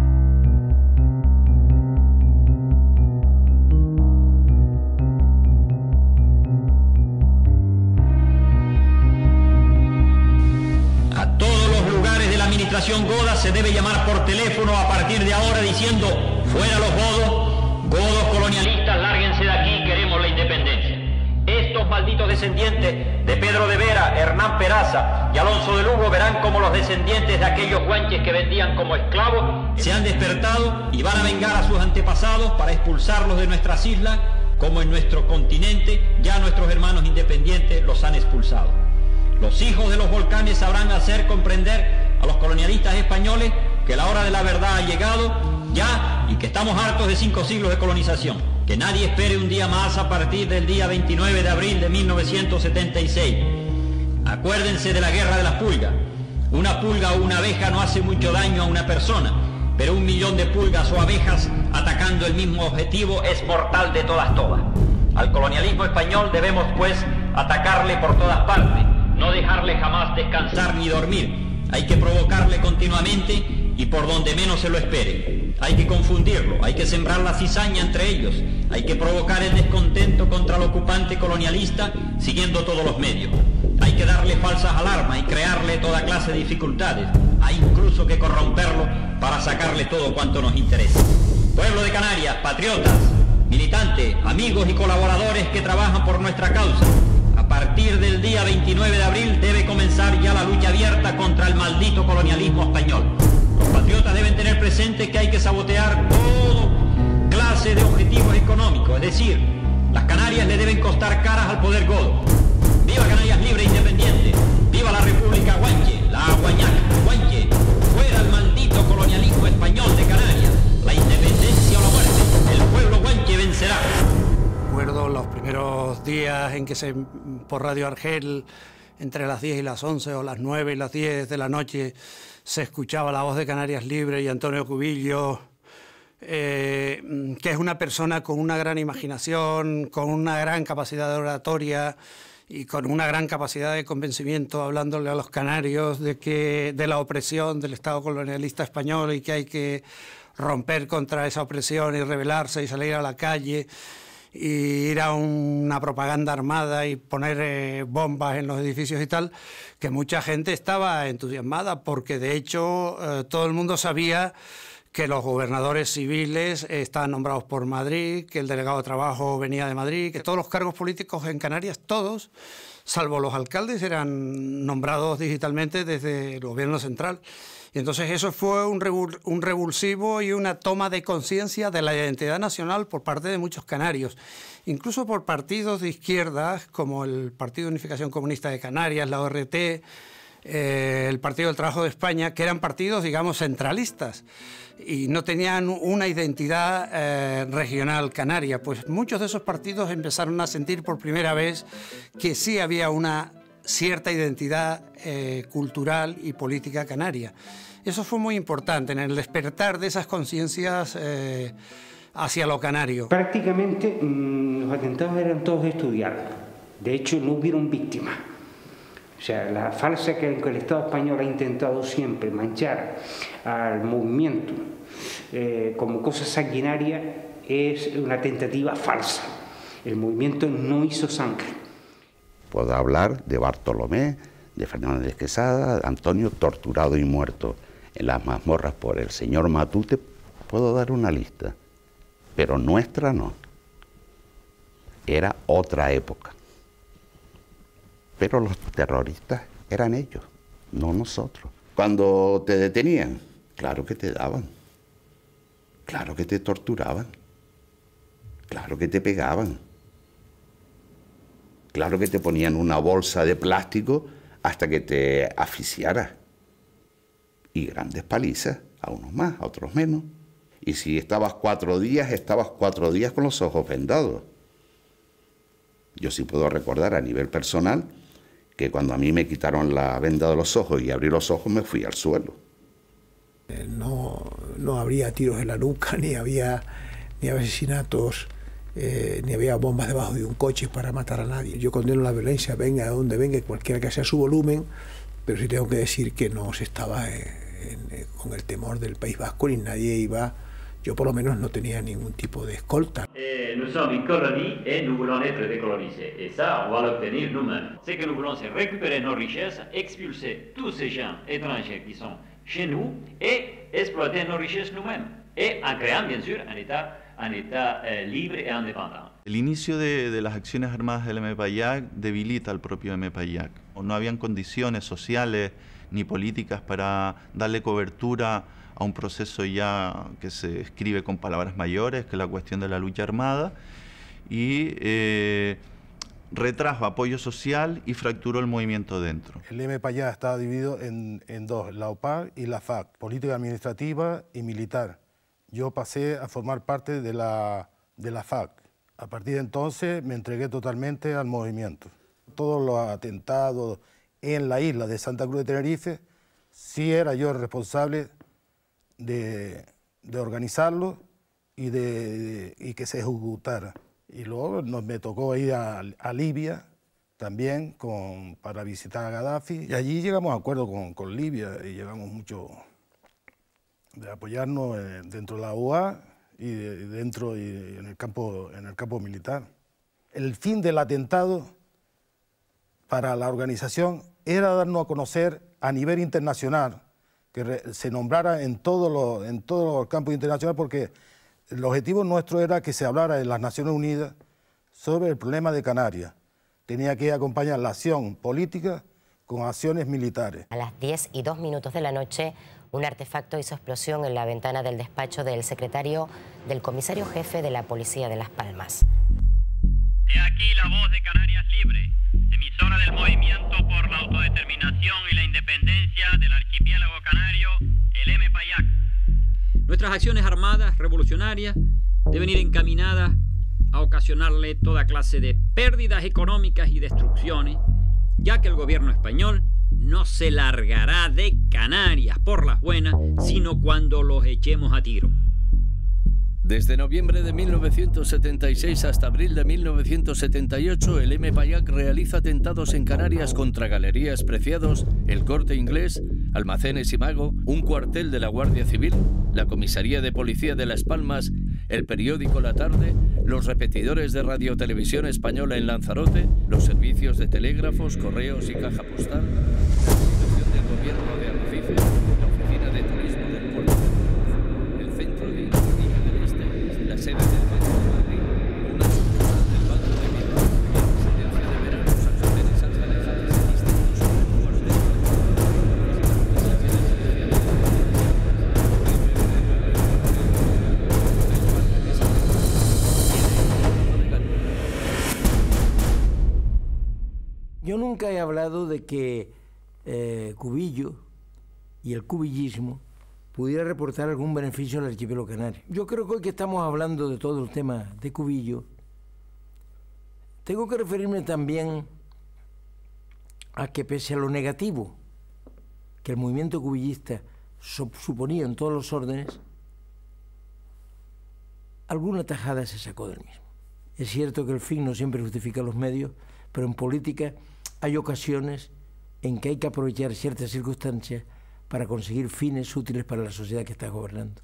A todos los lugares de la administración Goda se debe llamar por teléfono a partir de ahora diciendo: fuera los godos, godos colonialistas, lárguense de aquí, queremos la independencia. Estos malditos descendientes de Pedro de Vera, Hernán Peraza y Alonso de Lugo verán como los descendientes de aquellos guanches que vendían como esclavos se han despertado y van a vengar a sus antepasados para expulsarlos de nuestras islas, como en nuestro continente ya nuestros hermanos independientes los han expulsado. Los hijos de los volcanes sabrán hacer comprender a los colonialistas españoles que la hora de la verdad ha llegado ya y que estamos hartos de cinco siglos de colonización. Que nadie espere un día más a partir del día veintinueve de abril de mil novecientos setenta y seis. Acuérdense de la guerra de las pulgas. Una pulga o una abeja no hace mucho daño a una persona, pero un millón de pulgas o abejas atacando el mismo objetivo es mortal de todas todas. Al colonialismo español debemos pues atacarle por todas partes, no dejarle jamás descansar ni dormir. Hay que provocarle continuamente y por donde menos se lo espere. Hay que confundirlo, hay que sembrar la cizaña entre ellos, hay que provocar el descontento contra el ocupante colonialista siguiendo todos los medios. Hay que darle falsas alarmas y crearle toda clase de dificultades. Hay incluso que corromperlo para sacarle todo cuanto nos interesa. Pueblo de Canarias, patriotas, militantes, amigos y colaboradores que trabajan por nuestra causa. A partir del día veintinueve de abril debe comenzar ya la lucha abierta contra el maldito colonialismo español. Los patriotas deben tener presente que hay que sabotear todo base de objetivos económicos, es decir, las Canarias le deben costar caras al poder godo. ¡Viva Canarias libre e independiente! ¡Viva la República Guanche, la Guañac Guanche! ¡Fuera el maldito colonialismo español de Canarias! ¡La independencia o la muerte! ¡El pueblo guanche vencerá! Recuerdo los primeros días en que se, por Radio Argel, entre las diez y las once o las nueve y las diez de la noche, se escuchaba la voz de Canarias Libre y Antonio Cubillo, eh, que es una persona con una gran imaginación, con una gran capacidad de oratoria y con una gran capacidad de convencimiento, hablándole a los canarios de, que, de la opresión del Estado colonialista español y que hay que romper contra esa opresión y rebelarse y salir a la calle y ir a una propaganda armada y poner eh, bombas en los edificios y tal, que mucha gente estaba entusiasmada porque de hecho eh, todo el mundo sabía que los gobernadores civiles eh, estaban nombrados por Madrid, que el delegado de trabajo venía de Madrid, que todos los cargos políticos en Canarias, todos, salvo los alcaldes, eran nombrados digitalmente desde el gobierno central. Y entonces eso fue un, revul un revulsivo y una toma de conciencia de la identidad nacional por parte de muchos canarios, incluso por partidos de izquierdas como el Partido de Unificación Comunista de Canarias, la O R T, eh, el Partido del Trabajo de España, que eran partidos, digamos, centralistas y no tenían una identidad eh, regional canaria. Pues muchos de esos partidos empezaron a sentir por primera vez que sí había una cierta identidad eh, cultural y política canaria. Eso fue muy importante en el despertar de esas conciencias eh, hacia lo canario. Prácticamente mmm, los atentados eran todos estudiados. De hecho, no hubieron víctimas. O sea, la farsa que el Estado español ha intentado siempre manchar al movimiento eh, como cosa sanguinaria es una tentativa falsa. El movimiento no hizo sangre. Puedo hablar de Bartolomé, de Fernández Quesada, de Antonio torturado y muerto en las mazmorras por el señor Matute. Puedo dar una lista, pero nuestra no. Era otra época. Pero los terroristas eran ellos, no nosotros. Cuando te detenían, claro que te daban, claro que te torturaban, claro que te pegaban. Claro que te ponían una bolsa de plástico hasta que te asfixiaras. Y grandes palizas, a unos más, a otros menos. Y si estabas cuatro días, estabas cuatro días con los ojos vendados. Yo sí puedo recordar a nivel personal que cuando a mí me quitaron la venda de los ojos y abrí los ojos me fui al suelo. No, no habría tiros en la nuca, ni había, ni había asesinatos. Eh, ni había bombas debajo de un coche para matar a nadie. Yo condeno la violencia, venga de donde venga, cualquiera que sea su volumen, pero sí tengo que decir que no se estaba en, en, con el temor del País Vasco, ni nadie iba, yo por lo menos no tenía ningún tipo de escolta. Eh, nous sommes une colonie et nous voulons être décolonisés. Et ça, on va l'obtenir nous-mêmes. Ce que nous voulons, c'est récupérer nos richesses, expulser tous ces gens étrangers qui sont chez nous et exploiter nos richesses nous-mêmes. Et en créant, bien sûr, un État un État eh, libre e independiente. El inicio de, de las acciones armadas del M P A Y A C debilita al propio M P A Y A C. No habían condiciones sociales ni políticas para darle cobertura a un proceso ya que se escribe con palabras mayores, que es la cuestión de la lucha armada, y eh, retrajo apoyo social y fracturó el movimiento dentro. El M P A Y A C estaba dividido en, en dos, la O P A C y la F A C, política administrativa y militar. Yo pasé a formar parte de la, de la F A C. A partir de entonces me entregué totalmente al movimiento. Todos los atentados en la isla de Santa Cruz de Tenerife, sí era yo el responsable de, de organizarlo y, de, de, y que se ejecutara. Y luego nos, me tocó ir a, a Libia también con, para visitar a Gaddafi. Y allí llegamos a acuerdo con, con Libia y llegamos mucho de apoyarnos dentro de la U A y de, dentro y en el campo, en el campo militar. El fin del atentado para la organización era darnos a conocer a nivel internacional, que re, se nombrara en todos los en todos los campos internacionales, porque el objetivo nuestro era que se hablara en las Naciones Unidas sobre el problema de Canarias. Tenía que acompañar la acción política con acciones militares. A las diez y dos minutos de la noche, Un artefacto hizo explosión en la ventana del despacho del secretario del comisario jefe de la Policía de Las Palmas. He aquí la voz de Canarias Libre, emisora del movimiento por la autodeterminación y la independencia del archipiélago canario, el M P A Y A C. Nuestras acciones armadas revolucionarias deben ir encaminadas a ocasionarle toda clase de pérdidas económicas y destrucciones, ya que el gobierno español no se largará de Canarias por las buenas, sino cuando los echemos a tiro. Desde noviembre de mil novecientos setenta y seis hasta abril de mil novecientos setenta y ocho, el M P A Y A C realiza atentados en Canarias contra Galerías Preciados, El Corte Inglés, Almacenes Imago, un cuartel de la Guardia Civil, la Comisaría de Policía de Las Palmas, el periódico La Tarde, los repetidores de Radio Televisión Española en Lanzarote, los servicios de telégrafos, correos y caja postal, la institución del gobierno de Arrecife, la oficina de turismo del puerto de el centro de ingeniería del Este, la sede del Banco de Madrid, una sucursal del Banco de Bilbao, la residencia de verano San José de San Alejandro, el Instituto Superior de Yo nunca he hablado de que eh, Cubillo y el cubillismo pudiera reportar algún beneficio al archipiélago canario. Yo creo que hoy que estamos hablando de todo el tema de Cubillo, tengo que referirme también a que pese a lo negativo que el movimiento cubillista suponía en todos los órdenes, alguna tajada se sacó del mismo. Es cierto que el fin no siempre justifica los medios, pero en política hay ocasiones en que hay que aprovechar ciertas circunstancias para conseguir fines útiles para la sociedad que está gobernando.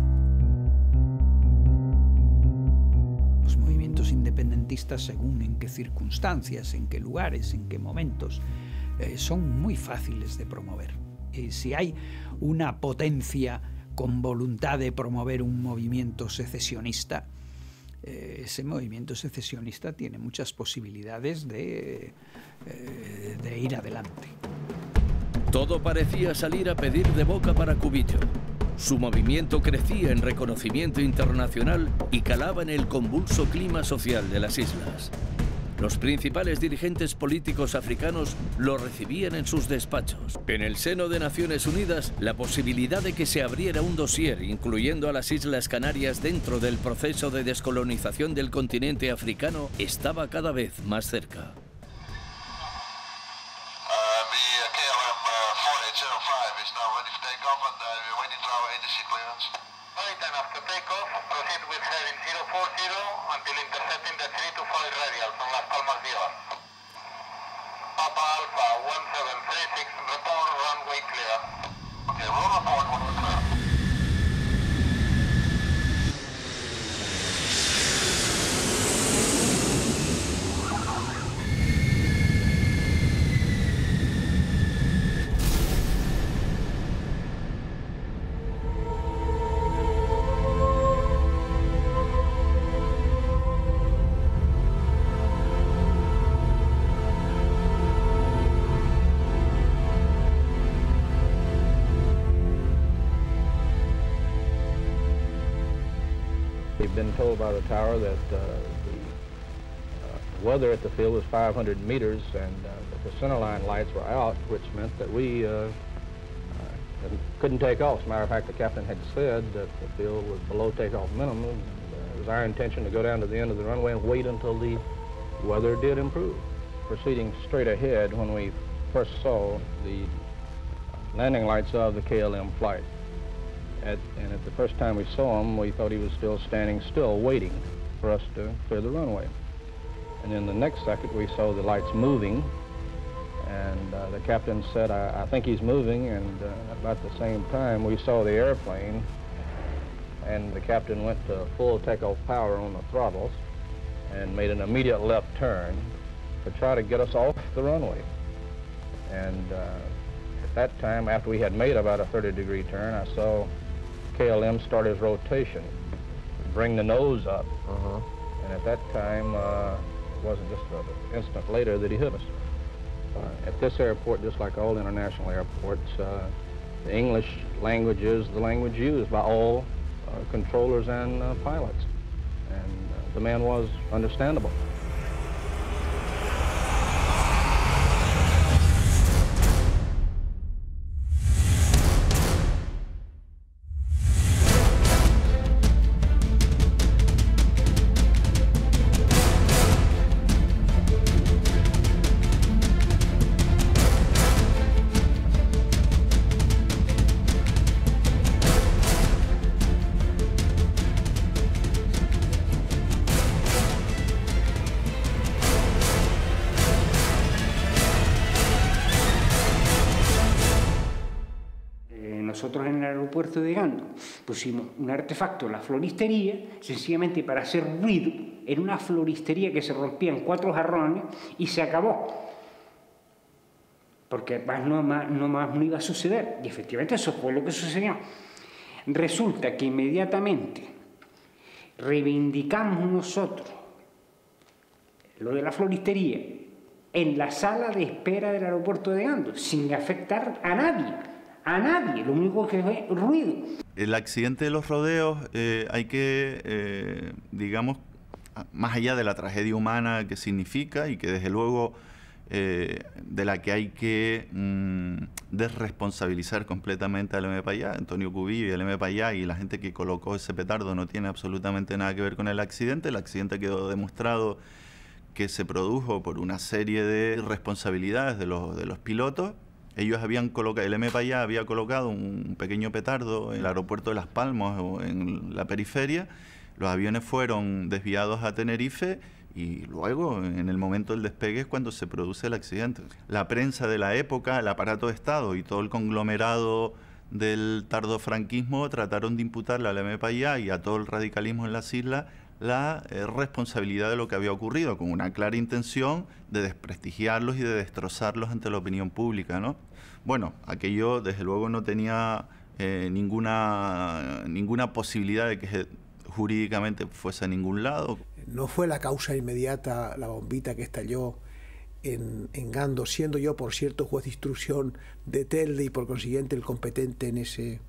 Los movimientos independentistas, según en qué circunstancias, en qué lugares, en qué momentos, eh, son muy fáciles de promover. Eh, si hay una potencia con voluntad de promover un movimiento secesionista, Eh, ese movimiento secesionista tiene muchas posibilidades de, eh, de ir adelante. Todo parecía salir a pedir de boca para Cubillo. Su movimiento crecía en reconocimiento internacional y calaba en el convulso clima social de las islas. Los principales dirigentes políticos africanos lo recibían en sus despachos. En el seno de Naciones Unidas, la posibilidad de que se abriera un dossier incluyendo a las Islas Canarias dentro del proceso de descolonización del continente africano estaba cada vez más cerca. Papa Alpha one seven three six, report runway clear. Okay, roll report when we're clear. We've been told by the tower that uh, the uh, weather at the field was five hundred meters and uh, that the centerline lights were out, which meant that we uh, uh, couldn't take off. As a matter of fact, the captain had said that the field was below takeoff minimum. And, uh, it was our intention to go down to the end of the runway and wait until the weather did improve. Proceeding straight ahead, when we first saw the landing lights of the K L M flight, At, and at the first time we saw him, we thought he was still standing still, waiting for us to clear the runway. And in the next second, we saw the lights moving, and uh, the captain said, I, I think he's moving, and uh, about the same time, we saw the airplane, and the captain went to full takeoff power on the throttles and made an immediate left turn to try to get us off the runway. And uh, at that time, after we had made about a thirty degree turn, I saw K L M start his rotation, bring the nose up. Uh-huh. And at that time, uh, it wasn't just an instant later that he hit us. Uh, at this airport, just like all international airports, uh, The English language is the language used by all uh, controllers and uh, pilots. And uh, the man was understandable. Nosotros en el aeropuerto de Gando pusimos un artefacto en la floristería, sencillamente para hacer ruido, en una floristería que se rompían cuatro jarrones y se acabó. Porque más no, más, no más no iba a suceder. Y efectivamente eso fue lo que sucedió. Resulta que inmediatamente reivindicamos nosotros lo de la floristería en la sala de espera del aeropuerto de Gando, sin afectar a nadie. A nadie, lo único que fue ruido. El accidente de los rodeos eh, hay que, eh, digamos, más allá de la tragedia humana que significa y que desde luego eh, de la que hay que mm, desresponsabilizar completamente al M. Pallá, Antonio Cubillo y el M. Pallá y la gente que colocó ese petardo no tiene absolutamente nada que ver con el accidente. El accidente quedó demostrado que se produjo por una serie de irresponsabilidades de los, de los pilotos. Ellos habían colocado, el M. Pallá había colocado un pequeño petardo en el aeropuerto de Las Palmas o en la periferia. Los aviones fueron desviados a Tenerife y luego, en el momento del despegue, es cuando se produce el accidente. La prensa de la época, el aparato de Estado y todo el conglomerado del tardofranquismo trataron de imputarle al M. Pallá y a todo el radicalismo en las islas la eh, responsabilidad de lo que había ocurrido, con una clara intención de desprestigiarlos y de destrozarlos ante la opinión pública, ¿no? Bueno, aquello desde luego no tenía eh, ninguna, ninguna posibilidad de que jurídicamente fuese a ningún lado. No fue la causa inmediata la bombita que estalló en, en Gando, siendo yo, por cierto, juez de instrucción de Telde y por consiguiente el competente en ese,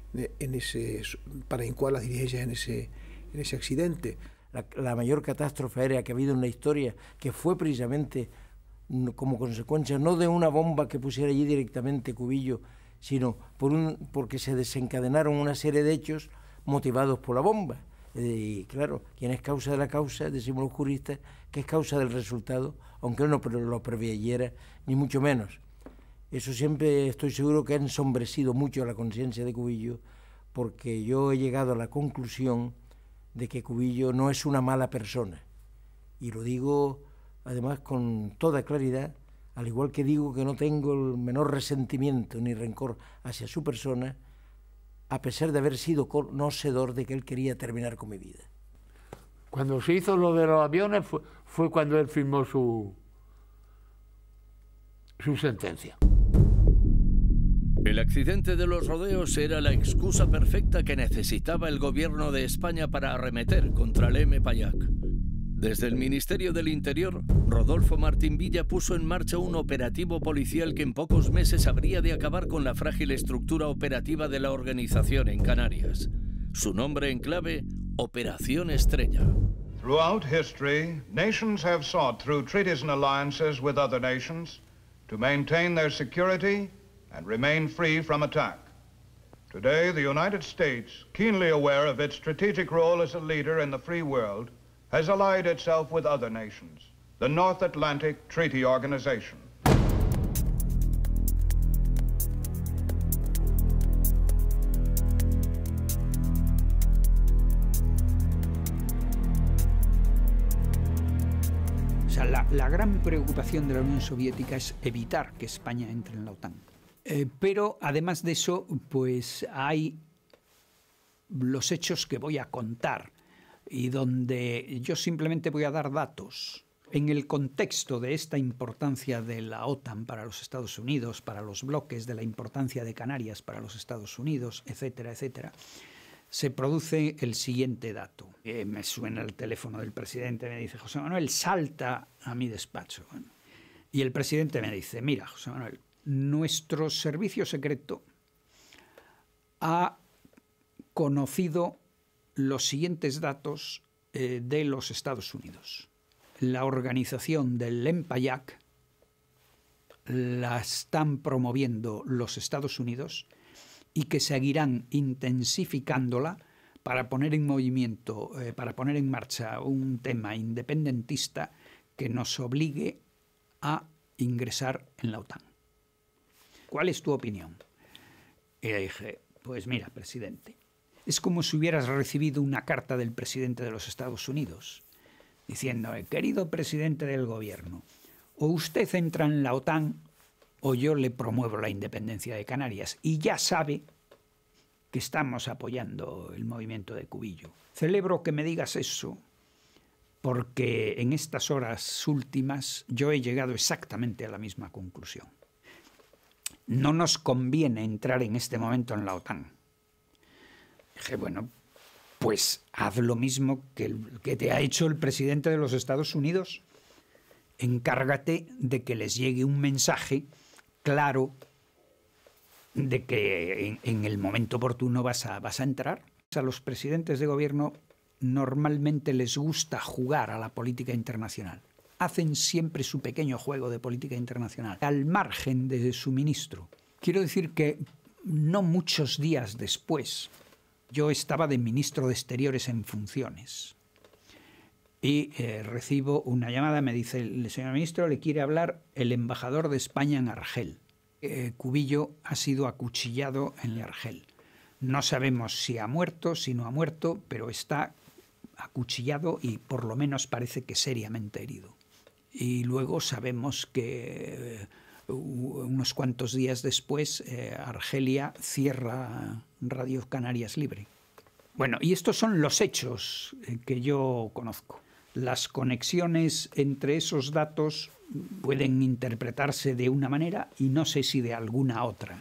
en ese, para incoar las diligencias en ese, en ese accidente. La, la mayor catástrofe aérea que ha habido en la historia, que fue precisamente como consecuencia no de una bomba que pusiera allí directamente Cubillo, sino por un, porque se desencadenaron una serie de hechos motivados por la bomba. Y claro, quien es causa de la causa, decimos los juristas, que es causa del resultado, aunque él no lo preveyera, ni mucho menos. Eso siempre estoy seguro que ha ensombrecido mucho la conciencia de Cubillo, porque yo he llegado a la conclusión de que Cubillo no es una mala persona. Y lo digo además con toda claridad, al igual que digo que no tengo el menor resentimiento ni rencor hacia su persona, a pesar de haber sido conocedor de que él quería terminar con mi vida. Cuando se hizo lo de los aviones fue, fue cuando él firmó su, su sentencia. El accidente de los rodeos era la excusa perfecta que necesitaba el gobierno de España para arremeter contra el M. Pallá. Desde el Ministerio del Interior, Rodolfo Martín Villa puso en marcha un operativo policial que en pocos meses habría de acabar con la frágil estructura operativa de la organización en Canarias. Su nombre en clave, Operación Estrella. Throughout history, nations have sought through treaties and alliances with other nations to maintain their security and remain free from attack. Today, the United States, keenly aware of its strategic role as a leader in the free world, has allied itself with other nations, the North Atlantic Treaty Organization. O sea, la, la gran preocupación de la Unión Soviética es evitar que España entre en la OTAN. Eh, pero además de eso, pues hay los hechos que voy a contar y donde yo simplemente voy a dar datos. En el contexto de esta importancia de la OTAN para los Estados Unidos, para los bloques, de la importancia de Canarias para los Estados Unidos, etcétera, etcétera, se produce el siguiente dato. Eh, me suena el teléfono del presidente, me dice, José Manuel, salta a mi despacho. Bueno, y el presidente me dice, mira, José Manuel, nuestro servicio secreto ha conocido los siguientes datos eh, de los Estados Unidos. La organización del Lempayac la están promoviendo los Estados Unidos y que seguirán intensificándola para poner en movimiento, eh, para poner en marcha un tema independentista que nos obligue a ingresar en la OTAN. ¿Cuál es tu opinión? Y le dije, pues mira, presidente, es como si hubieras recibido una carta del presidente de los Estados Unidos diciendo, querido presidente del gobierno, o usted entra en la OTAN o yo le promuevo la independencia de Canarias. Y ya sabe que estamos apoyando el movimiento de Cubillo. Celebro que me digas eso, porque en estas horas últimas yo he llegado exactamente a la misma conclusión. No nos conviene entrar en este momento en la OTAN. Dije, bueno, pues haz lo mismo que, el, que te ha hecho el presidente de los Estados Unidos. Encárgate de que les llegue un mensaje claro de que en, en el momento oportuno vas a, vas a entrar. A los presidentes de gobierno normalmente les gusta jugar a la política internacional. Hacen siempre su pequeño juego de política internacional, al margen de su ministro. Quiero decir que no muchos días después, yo estaba de ministro de Exteriores en funciones y eh, recibo una llamada, me dice, el señor ministro, le quiere hablar el embajador de España en Argel. Eh, Cubillo ha sido acuchillado en Argel. No sabemos si ha muerto, si no ha muerto, pero está acuchillado y por lo menos parece que seriamente herido. Y luego sabemos que eh, unos cuantos días después eh, Argelia cierra Radio Canarias Libre. Bueno, y estos son los hechos eh, que yo conozco. Las conexiones entre esos datos pueden interpretarse de una manera y no sé si de alguna otra.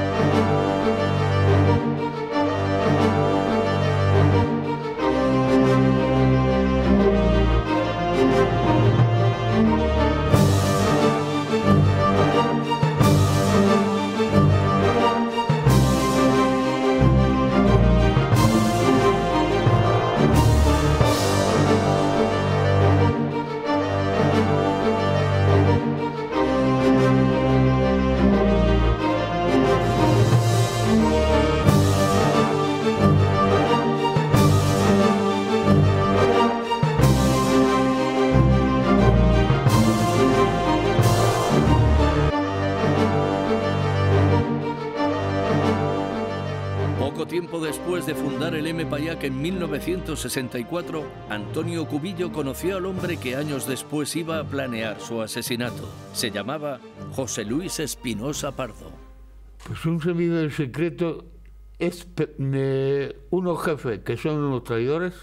Tiempo después de fundar el Lempayac en mil novecientos sesenta y cuatro, Antonio Cubillo conoció al hombre que años después iba a planear su asesinato. Se llamaba José Luis Espinosa Pardo. Pues un servidor secreto es eh, unos jefes que son unos traidores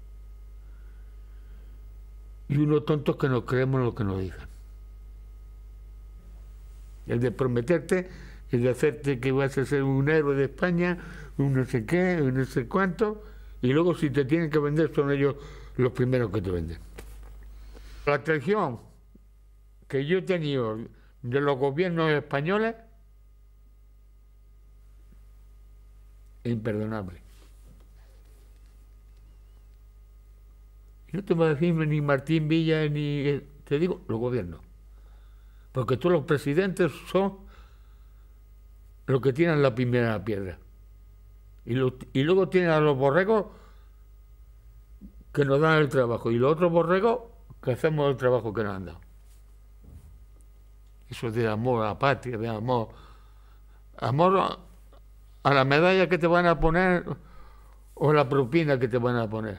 y unos tontos que no creemos lo que nos dicen. El de prometerte, el de hacerte que vas a ser un héroe de España, un no sé qué, un no sé cuánto, y luego si te tienen que vender son ellos los primeros que te venden. La traición que yo he tenido de los gobiernos españoles es imperdonable. Y no te va a decir ni Martín Villa ni... te digo, los gobiernos. Porque todos los presidentes son los que tienen la primera piedra. Y, lo, y luego tienen a los borregos que nos dan el trabajo. Y los otros borregos que hacemos el trabajo que nos han dado. Eso es de amor a la patria, de amor. Amor a, a la medalla que te van a poner o la propina que te van a poner.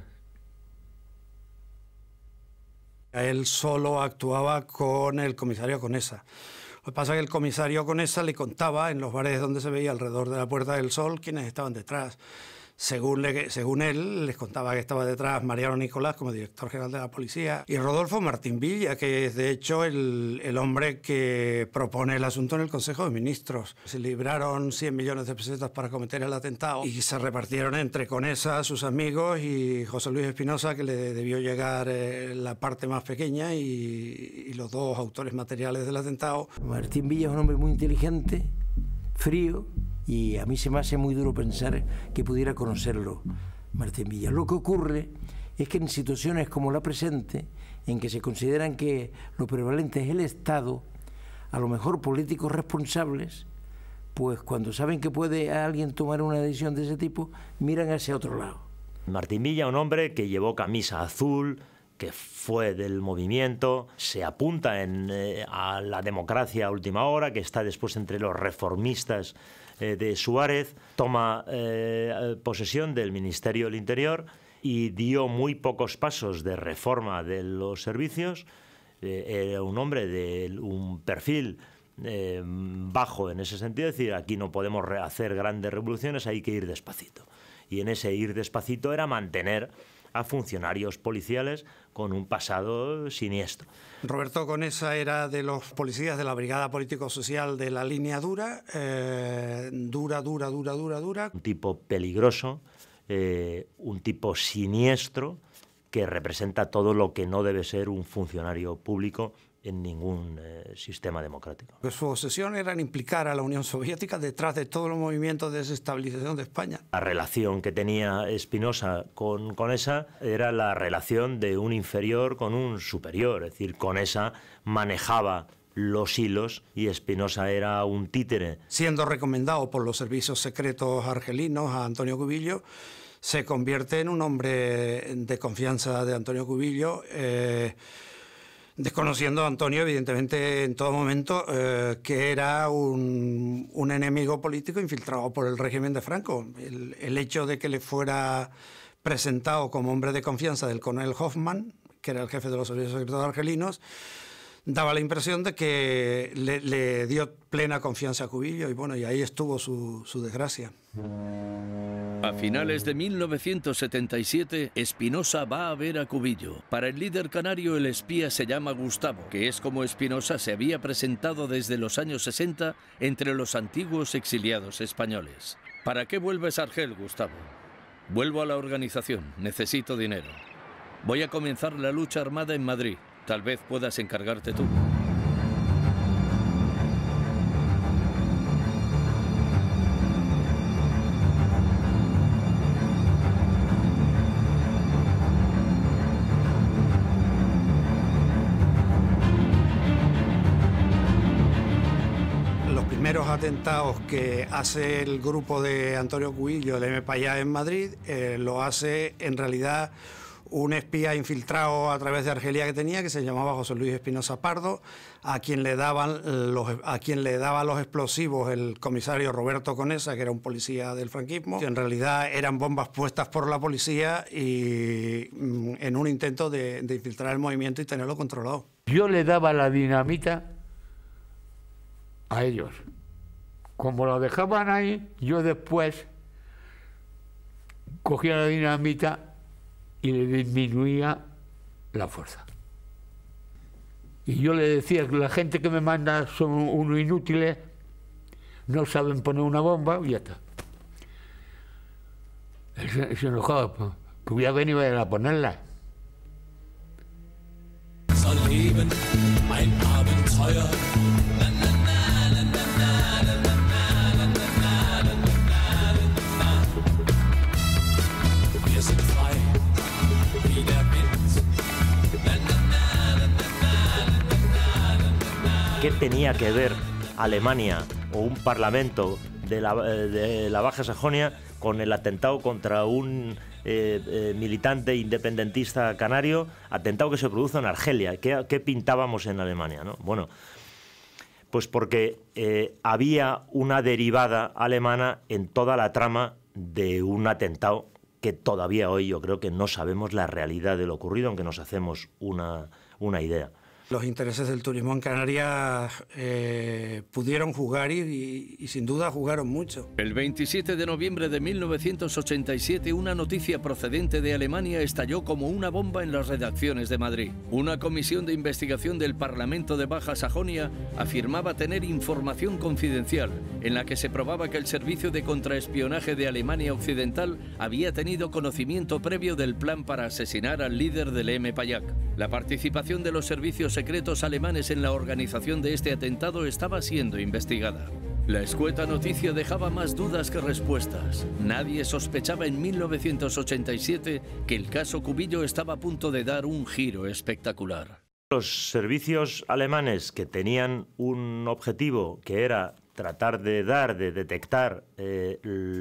Él solo actuaba con el comisario Conesa. Lo que pasa es que el comisario Conesa le contaba en los bares donde se veía alrededor de la Puerta del Sol quiénes estaban detrás. Según, le, según él, les contaba que estaba detrás Mariano Nicolás como director general de la policía y Rodolfo Martín Villa, que es de hecho el, el hombre que propone el asunto en el Consejo de Ministros. Se libraron cien millones de pesetas para cometer el atentado y se repartieron entre Conesa, sus amigos, y José Luis Espinosa, que le debió llegar eh, la parte más pequeña, y, y los dos autores materiales del atentado. Martín Villa es un hombre muy inteligente, frío y a mí se me hace muy duro pensar que pudiera conocerlo Martín Villa. Lo que ocurre es que en situaciones como la presente, en que se consideran que lo prevalente es el Estado, a lo mejor políticos responsables, pues cuando saben que puede alguien tomar una decisión de ese tipo, miran hacia otro lado. Martín Villa, un hombre que llevó camisa azul, que fue del movimiento, se apunta en, eh, a la democracia a última hora, que está después entre los reformistas eh, de Suárez, toma eh, posesión del Ministerio del Interior y dio muy pocos pasos de reforma de los servicios. Eh, era un hombre de un perfil eh, bajo en ese sentido, es decir, aquí no podemos hacer grandes revoluciones, hay que ir despacito. Y en ese ir despacito era mantener a funcionarios policiales con un pasado siniestro. Roberto Conesa era de los policías de la Brigada Político-Social de la Línea Dura, eh, dura, dura, dura, dura, dura. Un tipo peligroso, eh, un tipo siniestro, que representa todo lo que no debe ser un funcionario público en ningún eh, sistema democrático. Su obsesión era en implicar a la Unión Soviética detrás de todos los movimientos de desestabilización de España. La relación que tenía Espinosa con Conesa era la relación de un inferior con un superior, es decir, Conesa manejaba los hilos y Espinosa era un títere. Siendo recomendado por los servicios secretos argelinos a Antonio Cubillo, se convierte en un hombre de confianza de Antonio Cubillo, eh, desconociendo a Antonio, evidentemente, en todo momento, eh, que era un, un enemigo político infiltrado por el régimen de Franco. El, el hecho de que le fuera presentado como hombre de confianza del coronel Hoffman, que era el jefe de los servicios secretos argelinos, daba la impresión de que le, le dio plena confianza a Cubillo y bueno, y ahí estuvo su, su desgracia. A finales de mil novecientos setenta y siete, Espinosa va a ver a Cubillo. Para el líder canario, el espía se llama Gustavo, que es como Espinosa se había presentado desde los años sesenta entre los antiguos exiliados españoles. ¿Para qué vuelves a Argel, Gustavo? Vuelvo a la organización, necesito dinero. Voy a comenzar la lucha armada en Madrid. Tal vez puedas encargarte tú. Los primeros atentados que hace el grupo de Antonio Cubillo, el M. Payá en Madrid, eh, lo hace en realidad un espía infiltrado a través de Argelia que tenía, que se llamaba José Luis Espinosa Pardo, a quien le daban los, a quien le daba los explosivos el comisario Roberto Conesa, que era un policía del franquismo, que en realidad eran bombas puestas por la policía y mm, en un intento de, de infiltrar el movimiento y tenerlo controlado. Yo le daba la dinamita a ellos. Como lo dejaban ahí, yo después cogía la dinamita y le disminuía la fuerza. Y yo le decía que la gente que me manda son unos inútiles, no saben poner una bomba y ya está. Él se, se enojaba, pues, que hubiera venido a ponerla. ¿Qué tenía que ver Alemania o un parlamento de la, de la Baja Sajonia con el atentado contra un eh, eh, militante independentista canario, atentado que se produjo en Argelia? ¿Qué, qué pintábamos en Alemania, ¿no? Bueno, pues porque eh, había una derivada alemana en toda la trama de un atentado que todavía hoy yo creo que no sabemos la realidad de lo ocurrido, aunque nos hacemos una, una idea. Los intereses del turismo en Canarias eh, pudieron jugar y, y, y sin duda jugaron mucho. El veintisiete de noviembre de mil novecientos ochenta y siete, una noticia procedente de Alemania estalló como una bomba en las redacciones de Madrid. Una comisión de investigación del Parlamento de Baja Sajonia afirmaba tener información confidencial en la que se probaba que el Servicio de Contraespionaje de Alemania Occidental había tenido conocimiento previo del plan para asesinar al líder del M. Payá. La participación de los servicios secretos alemanes en la organización de este atentado estaba siendo investigada. La escueta noticia dejaba más dudas que respuestas. Nadie sospechaba en mil novecientos ochenta y siete que el caso Cubillo estaba a punto de dar un giro espectacular. Los servicios alemanes, que tenían un objetivo que era tratar de dar, de detectar eh,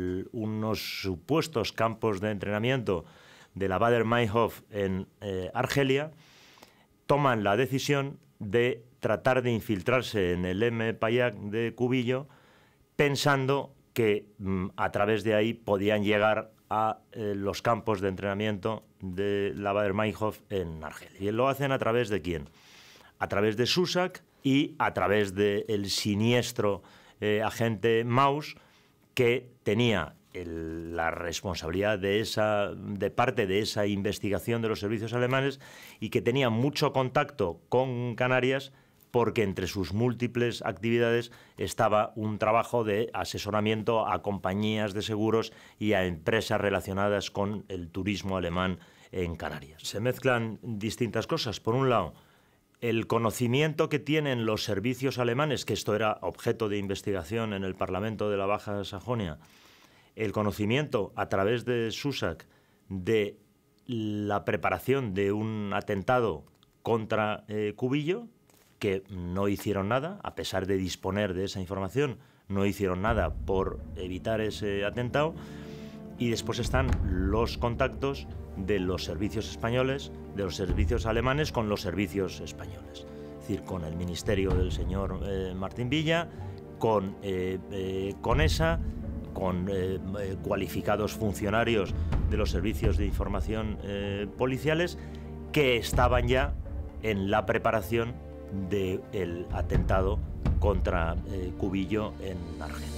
unos supuestos campos de entrenamiento de la Baader-Meinhof en eh, Argelia, toman la decisión de tratar de infiltrarse en el M. Payak de Cubillo, pensando que mm, a través de ahí podían llegar a eh, los campos de entrenamiento de la Baader-Meinhof en Argelia. Y lo hacen a través de ¿quién? A través de Susak y a través del siniestro eh, agente Maus, que tenía el, la responsabilidad de, esa, de parte de esa investigación de los servicios alemanes y que tenía mucho contacto con Canarias, porque entre sus múltiples actividades estaba un trabajo de asesoramiento a compañías de seguros y a empresas relacionadas con el turismo alemán en Canarias. Se mezclan distintas cosas. Por un lado, el conocimiento que tienen los servicios alemanes, que esto era objeto de investigación en el Parlamento de la Baja Sajonia, el conocimiento a través de Susak de la preparación de un atentado contra eh, Cubillo, que no hicieron nada, a pesar de disponer de esa información, no hicieron nada por evitar ese atentado. Y después están los contactos de los servicios españoles, de los servicios alemanes con los servicios españoles. Es decir, con el ministerio del señor eh, Martín Villa, con eh, eh, CONESA, con eh, eh, cualificados funcionarios de los servicios de información eh, policiales, que estaban ya en la preparación del atentado contra eh, Cubillo en Argelia.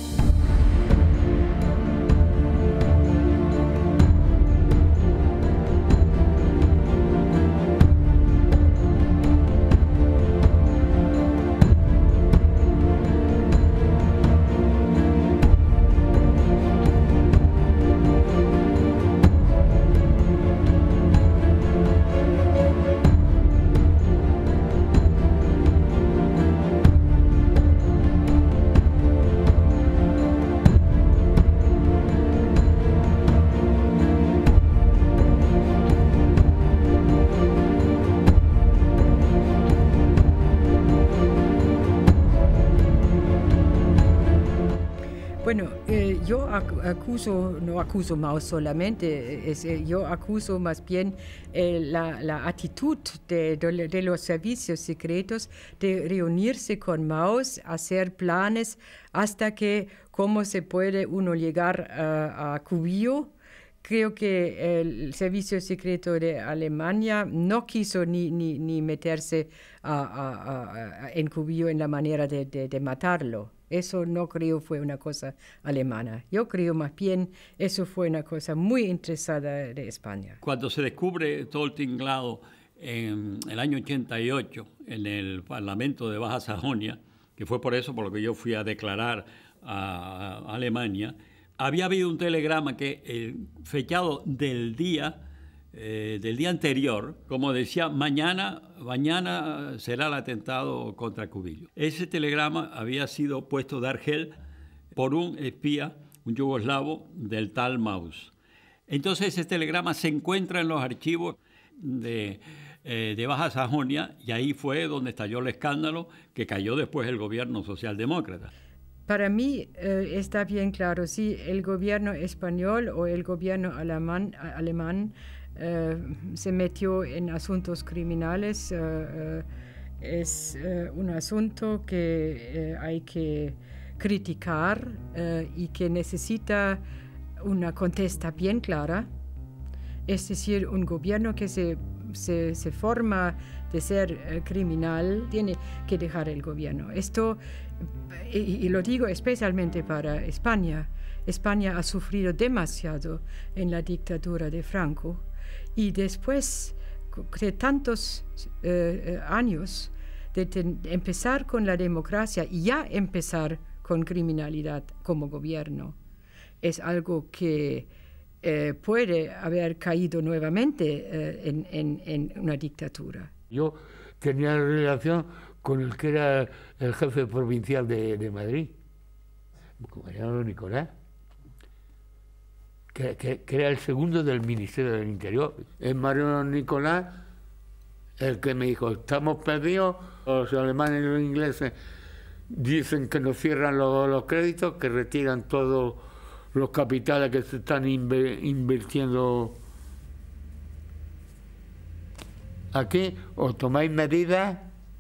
Bueno, eh, yo acuso, no acuso Maus solamente, es, eh, yo acuso más bien eh, la, la actitud de, de, de los servicios secretos de reunirse con Maus, hacer planes hasta que cómo se puede uno llegar a, a Cubillo. Creo que el servicio secreto de Alemania no quiso ni, ni, ni meterse a, a, a, en Cubillo en la manera de, de, de matarlo. Eso no creo fue una cosa alemana. Yo creo más bien eso fue una cosa muy interesada de España. Cuando se descubre todo el tinglado en el año ochenta y ocho en el Parlamento de Baja Sajonia, que fue por eso por lo que yo fui a declarar a Alemania, había habido un telegrama que, eh, fechado del día, eh, del día anterior, como decía, mañana, mañana será el atentado contra Cubillo. Ese telegrama había sido puesto de Argel por un espía, un yugoslavo del tal Maus. Entonces ese telegrama se encuentra en los archivos de, eh, de Baja Sajonia, y ahí fue donde estalló el escándalo que cayó después el gobierno socialdemócrata. Para mí eh, está bien claro, si el gobierno español o el gobierno alemán, alemán eh, se metió en asuntos criminales, eh, eh, es eh, un asunto que eh, hay que criticar eh, y que necesita una contesta bien clara. Es decir, un gobierno que se, se, se forma de ser eh, criminal tiene que dejar el gobierno. Esto, y, y lo digo especialmente para España. España ha sufrido demasiado en la dictadura de Franco y después de tantos eh, años de, ten, de empezar con la democracia y ya empezar con criminalidad como gobierno, es algo que eh, puede haber caído nuevamente eh, en, en, en una dictadura. Yo tenía relación con el que era el jefe provincial de, de Madrid, Mariano Nicolás, que, que, que era el segundo del Ministerio del Interior. Es Mariano Nicolás el que me dijo, estamos perdidos, los alemanes y los ingleses dicen que nos cierran los, los créditos, que retiran todos los capitales que se están inv invirtiendo aquí, o tomáis medidas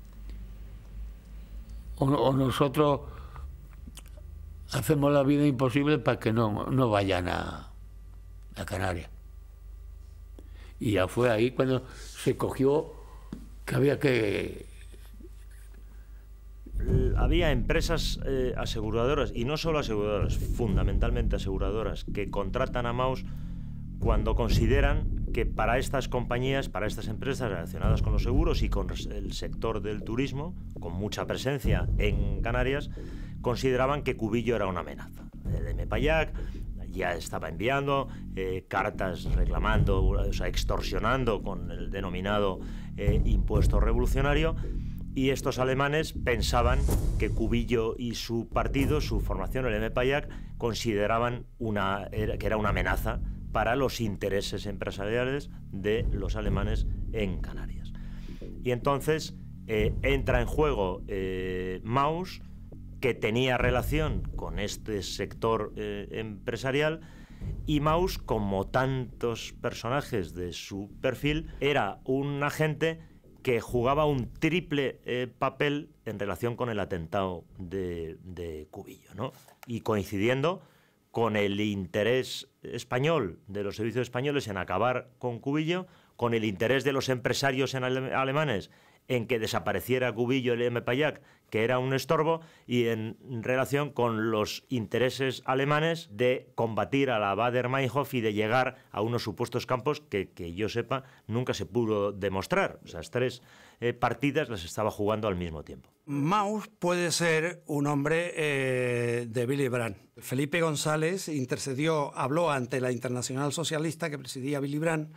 o, o nosotros hacemos la vida imposible para que no, no vayan a, a Canarias. Y ya fue ahí cuando se cogió que había que... Había empresas eh, aseguradoras, y no solo aseguradoras, fundamentalmente aseguradoras, que contratan a Maus cuando consideran que para estas compañías, para estas empresas relacionadas con los seguros y con el sector del turismo, con mucha presencia en Canarias, consideraban que Cubillo era una amenaza. El M. Payac ya estaba enviando eh, cartas reclamando, o sea, extorsionando con el denominado eh, impuesto revolucionario, y estos alemanes pensaban que Cubillo y su partido, su formación, el M. Payac, consideraban una, era, que era una amenaza para los intereses empresariales de los alemanes en Canarias. Y entonces eh, entra en juego eh, Maus, que tenía relación con este sector eh, empresarial, y Maus, como tantos personajes de su perfil, era un agente que jugaba un triple eh, papel en relación con el atentado de, de Cubillo, ¿no? Y coincidiendo con el interés español, de los servicios españoles, en acabar con Cubillo, con el interés de los empresarios en ale alemanes en que desapareciera Cubillo y el M. Payac, que era un estorbo, y en relación con los intereses alemanes de combatir a la Baader-Meinhof y de llegar a unos supuestos campos que, que yo sepa, nunca se pudo demostrar. Esas tres eh, partidas las estaba jugando al mismo tiempo. Maus puede ser un hombre eh, de Willy Brandt. Felipe González intercedió, habló ante la Internacional Socialista que presidía Willy Brandt,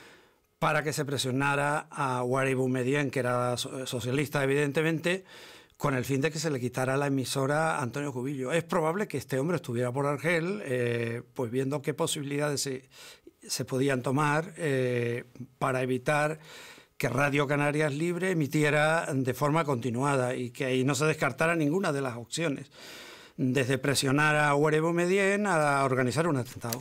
para que se presionara a Wary Boumediene, que era socialista evidentemente, con el fin de que se le quitara la emisora a Antonio Cubillo. Es probable que este hombre estuviera por Argel, eh, pues viendo qué posibilidades se, se podían tomar eh, para evitar que Radio Canarias Libre emitiera de forma continuada y que ahí no se descartara ninguna de las opciones, desde presionar a Wary Boumediene a organizar un atentado.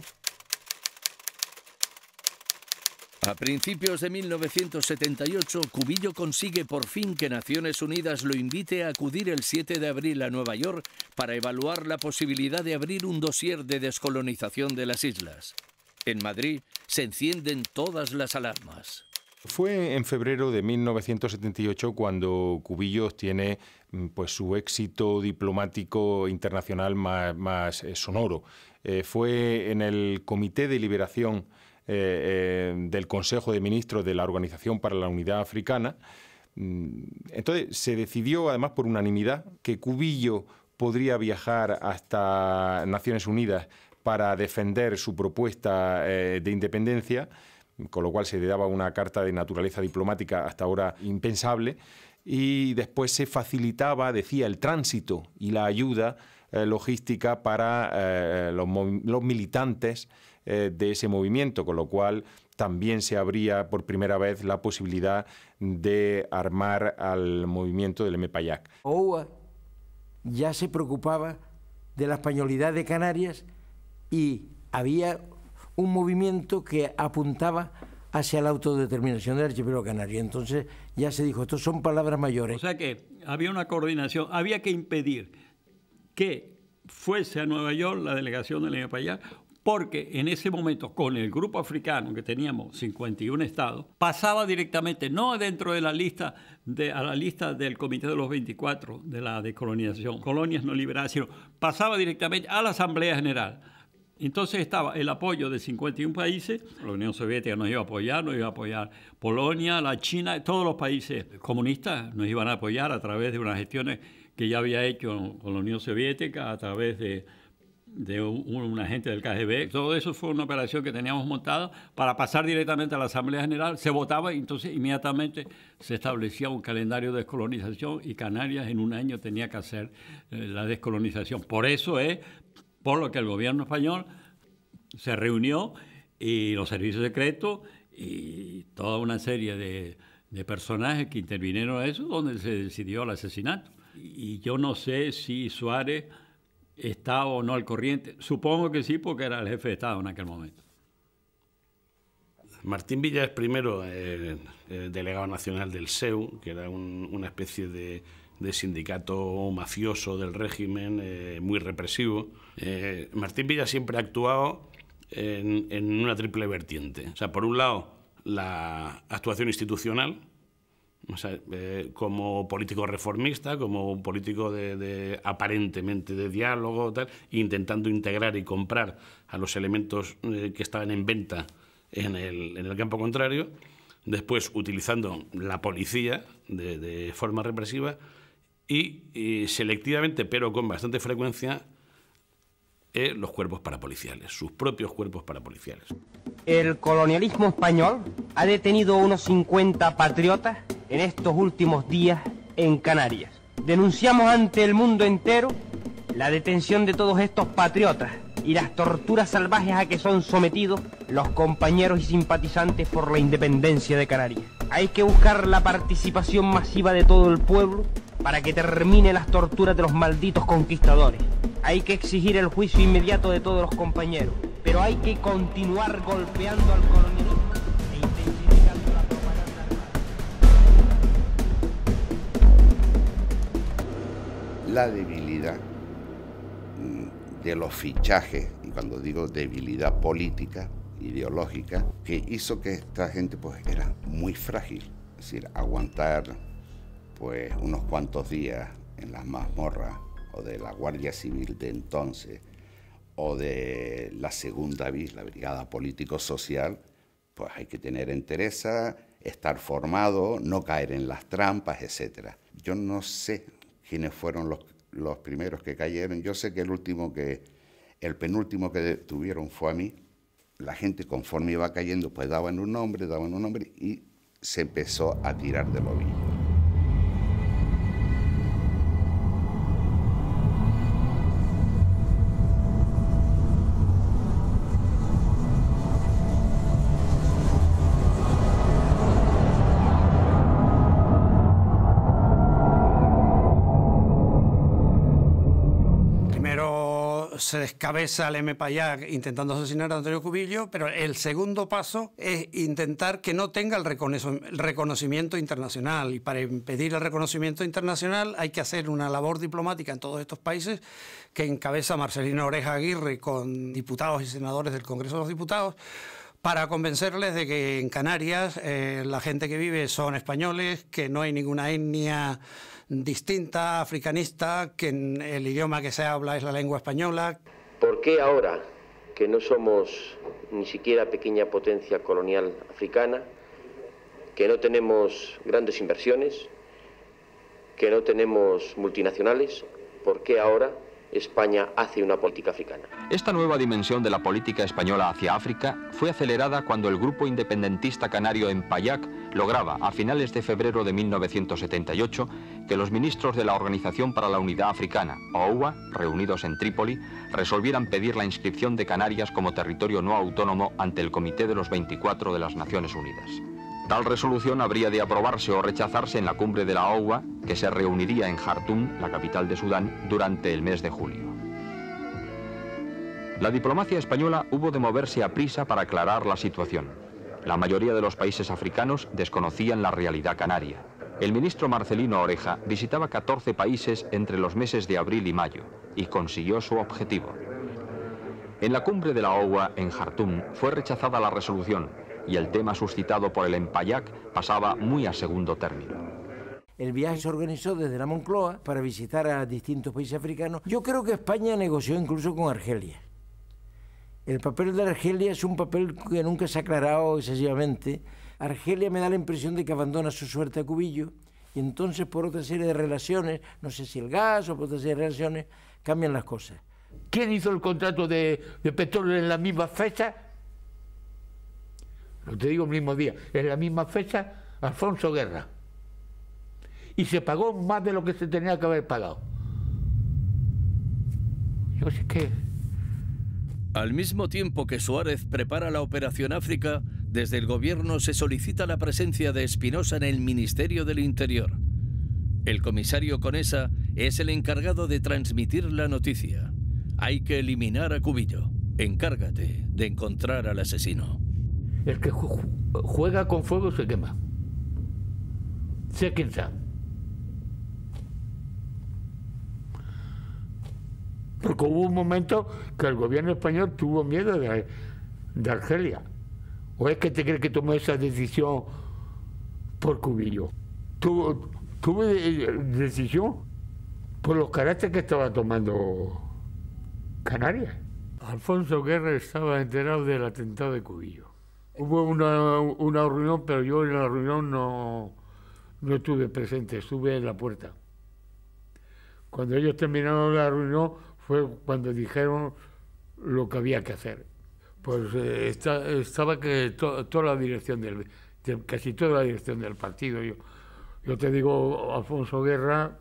A principios de mil novecientos setenta y ocho, Cubillo consigue por fin que Naciones Unidas lo invite a acudir el siete de abril a Nueva York para evaluar la posibilidad de abrir un dossier de descolonización de las islas. En Madrid se encienden todas las alarmas. Fue en febrero de mil novecientos setenta y ocho cuando Cubillo tiene pues, su éxito diplomático internacional más, más eh, sonoro. Eh, fue en el Comité de Liberación Eh, eh, del Consejo de Ministros de la Organización para la Unidad Africana. Entonces se decidió, además por unanimidad, que Cubillo podría viajar hasta Naciones Unidas para defender su propuesta eh, de independencia, con lo cual se le daba una carta de naturaleza diplomática hasta ahora impensable, y después se facilitaba, decía, el tránsito y la ayuda eh, logística para eh, los, los militantes de ese movimiento, con lo cual también se abría por primera vez la posibilidad de armar al movimiento del M. Payac. O U A ya se preocupaba de la españolidad de Canarias y había un movimiento que apuntaba hacia la autodeterminación del archipiélago canario. Entonces ya se dijo, estos son palabras mayores. O sea que había una coordinación, había que impedir que fuese a Nueva York la delegación del M. Payac, porque en ese momento, con el grupo africano, que teníamos cincuenta y un estados, pasaba directamente, no dentro de la lista, de, a la lista del Comité de los veinticuatro, de la decolonización, colonias no liberadas, sino pasaba directamente a la Asamblea General. Entonces estaba el apoyo de cincuenta y un países, la Unión Soviética nos iba a apoyar, nos iba a apoyar Polonia, la China, todos los países comunistas nos iban a apoyar a través de unas gestiones que ya había hecho con la Unión Soviética, a través de de un, un agente del K G B. Todo eso fue una operación que teníamos montada para pasar directamente a la Asamblea General. Se votaba y entonces inmediatamente se establecía un calendario de descolonización y Canarias en un año tenía que hacer eh, la descolonización. Por eso es por lo que el gobierno español se reunió y los servicios secretos y toda una serie de, de personajes que intervinieron en eso, donde se decidió el asesinato. Y yo no sé si Suárez estaba o no al corriente. Supongo que sí, porque era el jefe de Estado en aquel momento. Martín Villa es primero eh, eh, delegado nacional del S E U, que era un, una especie de, de sindicato mafioso del régimen, eh, muy represivo. Eh, Martín Villa siempre ha actuado en, en una triple vertiente. O sea, por un lado, la actuación institucional, o sea, eh, como político reformista, como político de, de, aparentemente de diálogo, tal, intentando integrar y comprar a los elementos eh, que estaban en venta en el, en el campo contrario. Después, utilizando la policía de, de forma represiva y, y selectivamente, pero con bastante frecuencia, eh, los cuerpos parapoliciales, sus propios cuerpos parapoliciales. El colonialismo español ha detenido unos cincuenta patriotas en estos últimos días en Canarias. Denunciamos ante el mundo entero la detención de todos estos patriotas y las torturas salvajes a que son sometidos los compañeros y simpatizantes por la independencia de Canarias. Hay que buscar la participación masiva de todo el pueblo para que termine las torturas de los malditos conquistadores. Hay que exigir el juicio inmediato de todos los compañeros, pero hay que continuar golpeando al colonialismo e intensificando la propaganda. La debilidad de los fichajes, y cuando digo debilidad política, ideológica, que hizo que esta gente pues era muy frágil, es decir, aguantar pues unos cuantos días en las mazmorras o de la Guardia Civil de entonces o de la segunda B I S, la Brigada Político-Social, pues hay que tener entereza, estar formado, no caer en las trampas, etcétera. Yo no sé quiénes fueron los, los primeros que cayeron. Yo sé que el último que, el penúltimo que detuvieron fue a mí. La gente, conforme iba cayendo, pues daban un nombre, daban un nombre y se empezó a tirar del ovillo. Se descabeza el M. Payac intentando asesinar a Antonio Cubillo, pero el segundo paso es intentar que no tenga el, reconoc el reconocimiento internacional, y para impedir el reconocimiento internacional hay que hacer una labor diplomática en todos estos países que encabeza Marcelino Oreja Aguirre con diputados y senadores del Congreso de los Diputados, para convencerles de que en Canarias eh, la gente que vive son españoles, que no hay ninguna etnia distinta, africanista, que el idioma que se habla es la lengua española. ¿Por qué ahora, que no somos ni siquiera pequeña potencia colonial africana, que no tenemos grandes inversiones, que no tenemos multinacionales, por qué ahora España hace una política africana? Esta nueva dimensión de la política española hacia África fue acelerada cuando el grupo independentista canario Empayac lograba, a finales de febrero de mil novecientos setenta y ocho, que los ministros de la Organización para la Unidad Africana, O U A, reunidos en Trípoli, resolvieran pedir la inscripción de Canarias como territorio no autónomo ante el Comité de los veinticuatro de las Naciones Unidas. Tal resolución habría de aprobarse o rechazarse en la cumbre de la O U A, que se reuniría en Jartum, la capital de Sudán, durante el mes de julio. La diplomacia española hubo de moverse a prisa para aclarar la situación. La mayoría de los países africanos desconocían la realidad canaria. El ministro Marcelino Oreja visitaba catorce países entre los meses de abril y mayo y consiguió su objetivo. En la cumbre de la O U A en Jartum fue rechazada la resolución y el tema suscitado por el Empayac pasaba muy a segundo término. El viaje se organizó desde la Moncloa para visitar a distintos países africanos. Yo creo que España negoció incluso con Argelia. El papel de Argelia es un papel que nunca se ha aclarado excesivamente. Argelia me da la impresión de que abandona su suerte a Cubillo y entonces por otra serie de relaciones, no sé si el gas o por otra serie de relaciones, cambian las cosas. ¿Quién hizo el contrato de, de petróleo en la misma fecha? No te digo el mismo día, en la misma fecha, Alfonso Guerra. Y se pagó más de lo que se tenía que haber pagado. Yo sé que... Al mismo tiempo que Suárez prepara la Operación África, desde el gobierno se solicita la presencia de Espinosa en el Ministerio del Interior. El comisario Conesa es el encargado de transmitir la noticia. Hay que eliminar a Cubillo. Encárgate de encontrar al asesino. El que juega con fuego se quema. Sé quién sabe. Porque hubo un momento que el gobierno español tuvo miedo de, de Argelia. ¿O es que te crees que tomó esa decisión por Cubillo? Tuvo, tuvo decisión por los caracteres que estaba tomando Canarias. Alfonso Guerra estaba enterado del atentado de Cubillo. Hubo una, una reunión, pero yo en la reunión no, no estuve presente, estuve en la puerta. Cuando ellos terminaron la reunión fue cuando dijeron lo que había que hacer. Pues eh, está, estaba que to, toda la dirección del, de, casi toda la dirección del partido. Yo, yo te digo, Alfonso Guerra,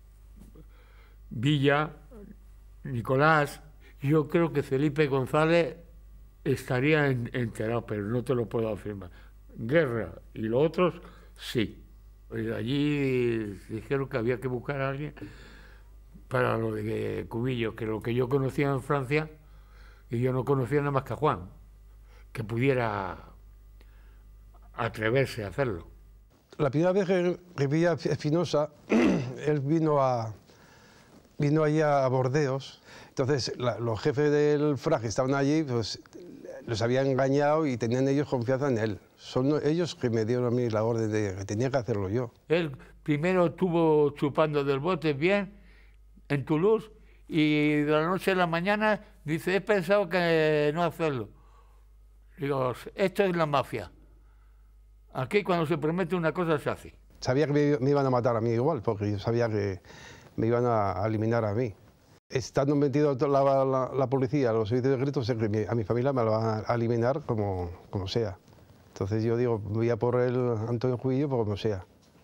Villa, Nicolás. Yo creo que Felipe González estaría en, enterado, pero no te lo puedo afirmar. Guerra y los otros, sí. Y allí dijeron que había que buscar a alguien para lo de Cubillo, que lo que yo conocía en Francia, y yo no conocía nada más que a Juan, que pudiera atreverse a hacerlo. La primera vez que, que vi a Espinosa, él vino a vino allí a Bordeos, entonces la, los jefes del F R A que estaban allí, pues los habían engañado y tenían ellos confianza en él. Son ellos que me dieron a mí la orden de que tenía que hacerlo yo. Él primero estuvo chupando del bote bien, en Toulouse, y de la noche a la mañana dice, he pensado que no hacerlo. Digo, esto es la mafia. Aquí cuando se promete una cosa se hace. Sabía que me, me iban a matar a mí igual, porque yo sabía que me iban a, a eliminar a mí. Estando metido la, la, la policía, los servicios secretos, sé que mi, a mi familia me lo van a eliminar como, como sea. Entonces yo digo, voy a por el Antonio Cubillo por como sea.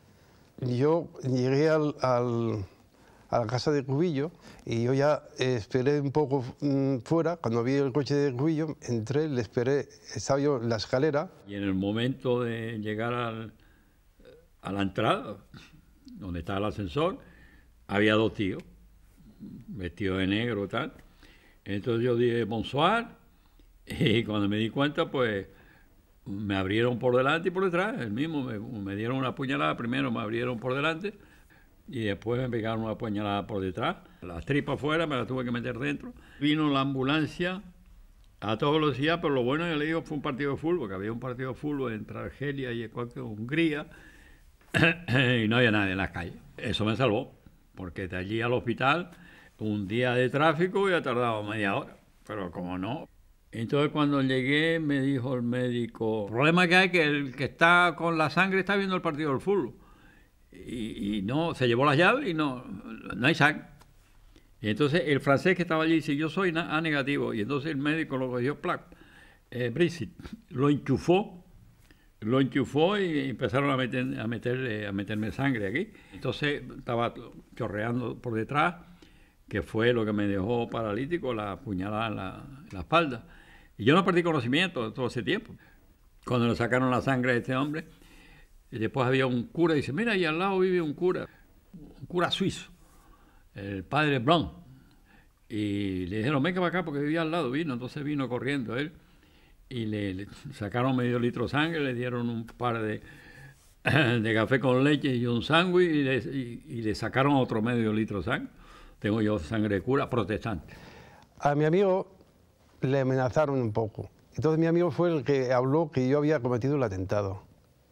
Yo llegué al... al a la casa de Cubillo y yo ya esperé un poco mmm, fuera. Cuando vi el coche de Cubillo, entré, le esperé, estaba yo en la escalera. Y en el momento de llegar al, a la entrada, donde estaba el ascensor, había dos tíos, vestidos de negro y tal. Entonces yo dije, bonsoir, y cuando me di cuenta, pues, me abrieron por delante y por detrás, el mismo, me, me dieron una puñalada, primero me abrieron por delante, y después me pegaron una puñalada por detrás. Las tripas afuera, me las tuve que meter dentro. Vino la ambulancia a toda velocidad, pero lo bueno que le digo fue un partido de fútbol, que había un partido de fútbol entre Argelia y Hungría, y no había nadie en las calles. Eso me salvó, porque de allí al hospital, un día de tráfico hubiera tardado media hora, pero como no. Entonces cuando llegué me dijo el médico, el problema que hay es que el que está con la sangre está viendo el partido del fútbol. Y, y no, se llevó las llaves y no, no hay sangre. Y entonces el francés que estaba allí dice, yo soy A negativo. Y entonces el médico lo cogió, plac, eh, Brigitte, lo enchufó, lo enchufó y empezaron a, meter, a, meterle, a meterme sangre aquí. Entonces estaba chorreando por detrás, que fue lo que me dejó paralítico, la puñalada en la, en la espalda. Y yo no perdí conocimiento todo ese tiempo. Cuando le sacaron la sangre a este hombre, y después había un cura y dice, mira, ahí al lado vive un cura, un cura suizo, el padre Blanc. Y le dijeron, venga para acá porque vivía al lado, vino, entonces vino corriendo él. Y le, le sacaron medio litro de sangre, le dieron un par de, de café con leche y un sándwich y le, y, y le sacaron otro medio litro de sangre. Tengo yo sangre de cura protestante. A mi amigo le amenazaron un poco. Entonces mi amigo fue el que habló que yo había cometido el atentado.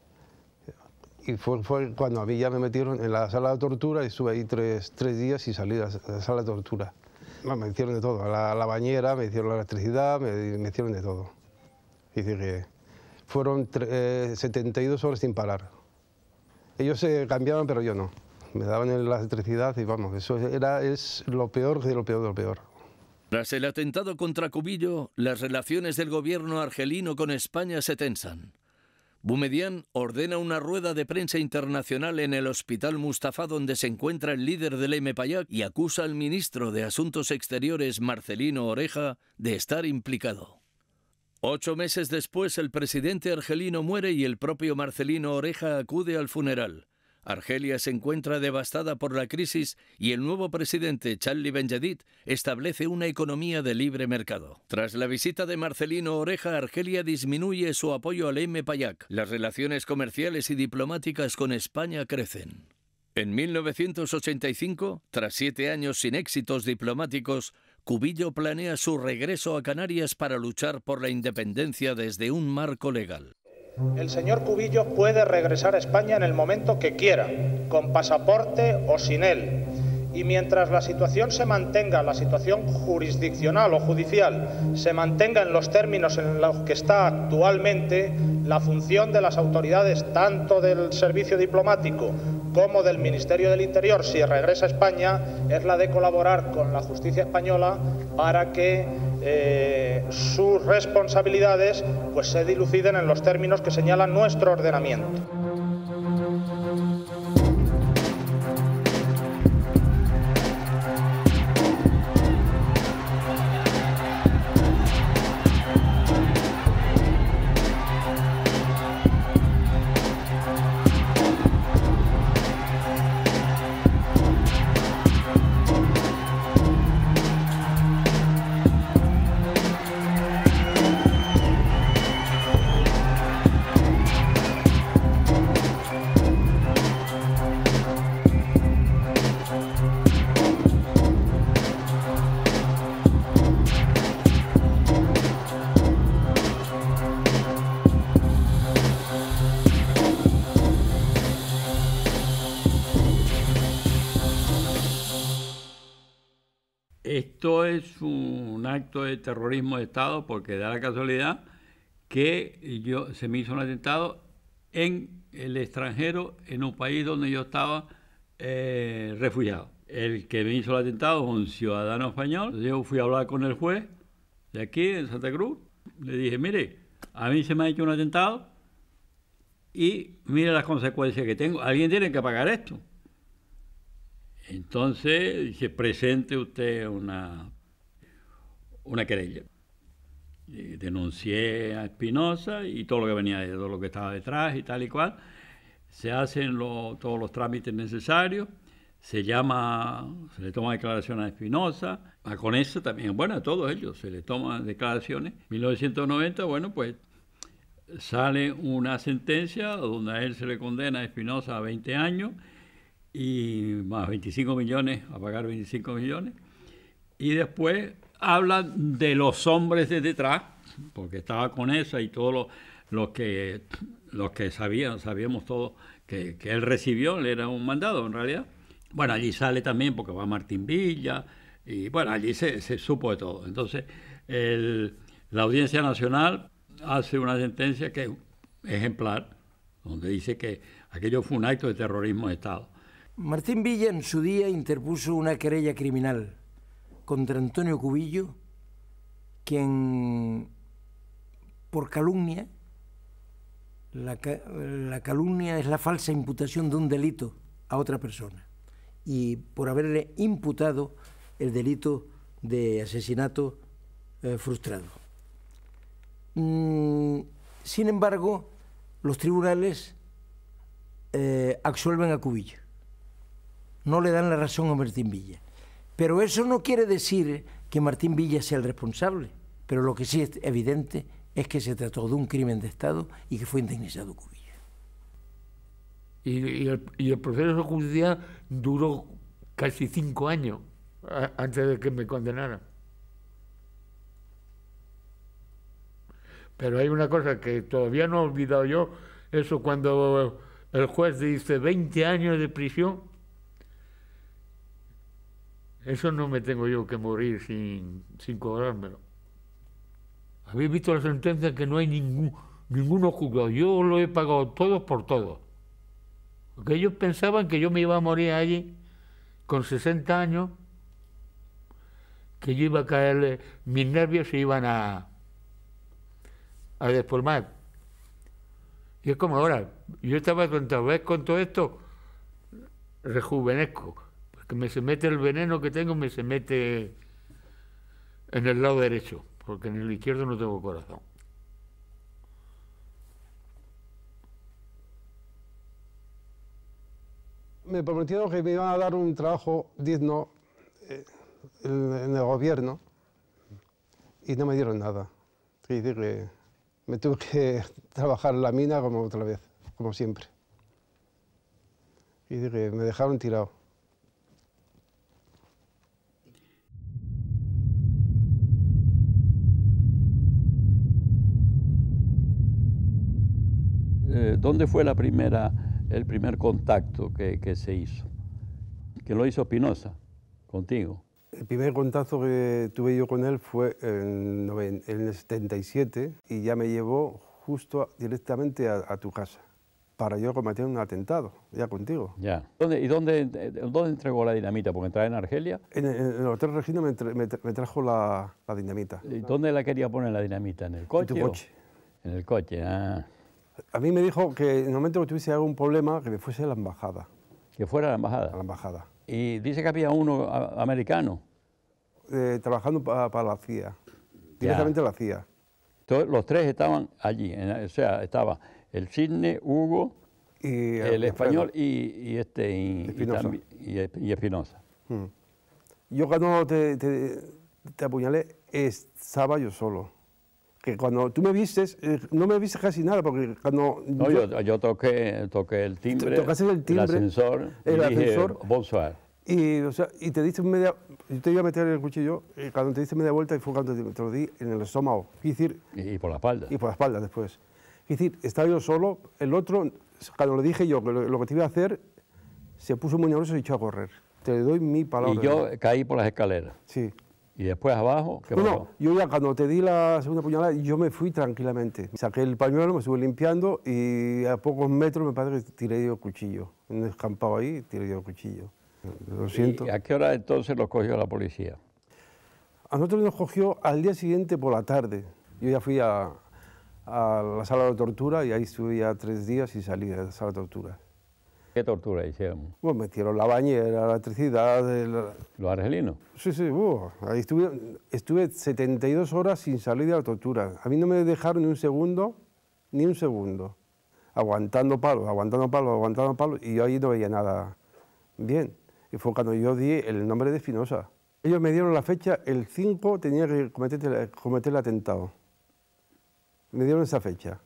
Y fue, fue cuando a mí ya me metieron en la sala de tortura y estuve ahí tres, tres días y salí de la, de la sala de tortura. No, me hicieron de todo, la, la bañera, me hicieron la electricidad, me, me hicieron de todo. Dice que fueron eh, setenta y dos horas sin parar. Ellos se cambiaban, pero yo no. Me daban la electricidad y vamos, eso era, es lo peor de lo peor de lo peor. Tras el atentado contra Cubillo, las relaciones del gobierno argelino con España se tensan. Boumedienne ordena una rueda de prensa internacional en el Hospital Mustafa, donde se encuentra el líder del M P A Y A C, y acusa al ministro de Asuntos Exteriores, Marcelino Oreja, de estar implicado. Ocho meses después, el presidente argelino muere y el propio Marcelino Oreja acude al funeral. Argelia se encuentra devastada por la crisis y el nuevo presidente, Charlie Benjedid, establece una economía de libre mercado. Tras la visita de Marcelino Oreja, Argelia disminuye su apoyo al M P A Y A C. Las relaciones comerciales y diplomáticas con España crecen. En mil novecientos ochenta y cinco, tras siete años sin éxitos diplomáticos, Cubillo planea su regreso a Canarias para luchar por la independencia desde un marco legal. El señor Cubillo puede regresar a España en el momento que quiera, con pasaporte o sin él. Y mientras la situación se mantenga, la situación jurisdiccional o judicial, se mantenga en los términos en los que está actualmente, la función de las autoridades, tanto del servicio diplomático como del Ministerio del Interior, si regresa a España, es la de colaborar con la justicia española para que eh, sus responsabilidades pues, se diluciden en los términos que señala nuestro ordenamiento. Esto es un acto de terrorismo de Estado porque da la casualidad que yo, se me hizo un atentado en el extranjero, en un país donde yo estaba eh, refugiado. El que me hizo el atentado es un ciudadano español. Yo fui a hablar con el juez de aquí, en Santa Cruz. Le dije, mire, a mí se me ha hecho un atentado y mire las consecuencias que tengo. Alguien tiene que pagar esto. Entonces, dice, presente usted una, una querella. Y denuncié a Espinosa y todo lo que venía, todo lo que estaba detrás y tal y cual. Se hacen lo, todos los trámites necesarios, se llama, se le toma declaración a Espinosa, a Conesa también, bueno, a todos ellos se le toman declaraciones. En mil novecientos noventa, bueno, pues sale una sentencia donde a él se le condena a Espinosa a veinte años, y más veinticinco millones, a pagar veinticinco millones, y después hablan de los hombres de detrás, porque estaba con esa y todos los, los que los que sabían, sabíamos todos que, que él recibió, le era un mandado en realidad. Bueno, allí sale también porque va Martín Villa, y bueno, allí se, se supo de todo. Entonces, el, la Audiencia Nacional hace una sentencia que es ejemplar, donde dice que aquello fue un acto de terrorismo de Estado. Martín Villa en su día interpuso una querella criminal contra Antonio Cubillo, quien por calumnia, la, la calumnia es la falsa imputación de un delito a otra persona, y por haberle imputado el delito de asesinato eh, frustrado. Mm, sin embargo, los tribunales eh, absuelven a Cubillo. No le dan la razón a Martín Villa. Pero eso no quiere decir que Martín Villa sea el responsable. Pero lo que sí es evidente es que se trató de un crimen de Estado y que fue indemnizado Cubillo. Y, y, el, y el proceso judicial duró casi cinco años a, antes de que me condenaran. Pero hay una cosa que todavía no he olvidado yo, eso cuando el juez dice veinte años de prisión. Eso no me tengo yo que morir sin, sin cobrármelo. Habéis visto la sentencia que no hay ningún, ninguno juzgado. Yo lo he pagado todo por todo. Porque ellos pensaban que yo me iba a morir allí con sesenta años, que yo iba a caer, mis nervios se iban a, a despolmar. Y es como ahora, yo estaba contando, ¿ves? Con todo esto rejuvenezco, porque me se mete el veneno que tengo, me se mete en el lado derecho, porque en el izquierdo no tengo corazón. Me prometieron que me iban a dar un trabajo digno eh, en, en el gobierno y no me dieron nada. Es decir, que me tuve que trabajar en la mina como otra vez, como siempre. Es decir, que me dejaron tirado. Eh, ¿Dónde fue la primera, el primer contacto que, que se hizo? ¿Que lo hizo Espinosa contigo? El primer contacto que tuve yo con él fue en, en el setenta y siete y ya me llevó justo directamente a, a tu casa para yo cometer un atentado, ya contigo. Ya. ¿Dónde, ¿Y dónde, dónde entregó la dinamita? ¿Porque entraba en Argelia? En, en el Hotel Regina me, tra me, tra me trajo la, la dinamita. ¿Y dónde la quería poner la dinamita? ¿En el coche? En tu coche. O? En el coche, ah. A mí me dijo que en el momento que tuviese algún problema, que me fuese a la embajada. ¿Que fuera a la embajada? A la embajada. ¿Y dice que había uno a, americano? Eh, trabajando para pa la C I A, directamente ya. La C I A. Todos, los tres estaban allí, en, o sea, estaba el Cisne, Hugo, y el, el español y, y este y Espinosa. Y, y Espinosa. Hmm. Yo cuando te, te, te apuñalé estaba yo solo. Que cuando tú me vistes, eh, no me viste casi nada, porque cuando... No, yo, yo, yo toqué, toqué el timbre, tocaste el timbre, el ascensor, el y ascensor, dije, bonsoir. Y, o sea, y te diste media... Yo te iba a meter el cuchillo, y cuando te diste media vuelta, y fue cuando te, te lo di en el estómago. Y, decir, y, y por la espalda. Y por la espalda después. Es decir, estaba yo solo, el otro, cuando le dije yo que lo, lo que te iba a hacer, se puso muy nervioso y echó a correr. Te doy mi palabra. Y yo caí por las escaleras. Sí. ¿Y después abajo? ¿Qué no, pasó? no, yo ya cuando te di la segunda puñalada, yo me fui tranquilamente. Saqué el pañuelo, me estuve limpiando y a pocos metros me parece que tiré yo el cuchillo. En un escampado ahí, tiré yo el cuchillo. Lo siento. ¿Y a qué hora entonces lo cogió la policía? A nosotros nos cogió al día siguiente por la tarde. Yo ya fui a, a la sala de tortura y ahí estuve ya tres días y salí de la sala de tortura. ¿Qué tortura hicieron? Bueno, metieron la bañera, la electricidad... El... ¿Los argelinos? Sí, sí, uh, ahí estuve, estuve setenta y dos horas sin salir de la tortura. A mí no me dejaron ni un segundo, ni un segundo. Aguantando palos, aguantando palos, aguantando palos, y yo ahí no veía nada bien. Y fue cuando yo di el nombre de Espinosa. Ellos me dieron la fecha, el cinco tenía que cometer, cometer el atentado. Me dieron esa fecha.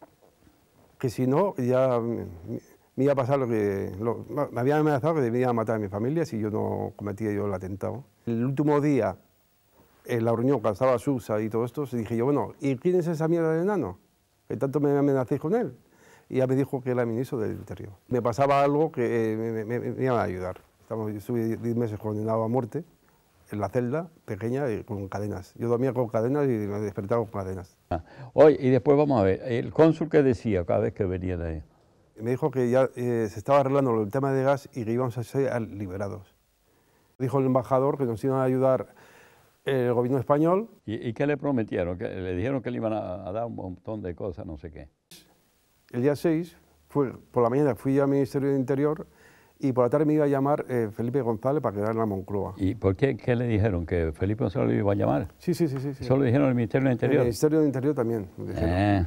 Que si no, ya... me iba a pasar lo que... Lo, me habían amenazado que debía matar a mi familia si yo no cometía yo el atentado. El último día, en la reunión, cuando estaba Sousa y todo esto, dije yo, bueno, ¿y quién es esa mierda de enano? Que tanto me amenacéis con él. Y ya me dijo que era el ministro del Interior. Me pasaba algo que me, me, me, me iba a ayudar. Estamos, yo estuve diez meses condenado a muerte en la celda pequeña y con cadenas. Yo dormía con cadenas y me despertaba con cadenas. Ah, oye, y después vamos a ver, el cónsul que decía cada vez que venía de ahí. Me dijo que ya eh, se estaba arreglando el tema de gas y que íbamos a ser liberados. Dijo el embajador que nos iban a ayudar el gobierno español. ¿Y, y qué le prometieron? ¿Que le dijeron que le iban a, a dar un montón de cosas, no sé qué? El día seis, fue, por la mañana fui al Ministerio del Interior y por la tarde me iba a llamar eh, Felipe González para quedar en la Moncloa. ¿Y por qué, qué le dijeron? ¿Que Felipe González lo iba a llamar? Sí, sí, sí. sí, sí. ¿Eso lo dijeron al Ministerio del Interior? El Ministerio del Interior también. Eh.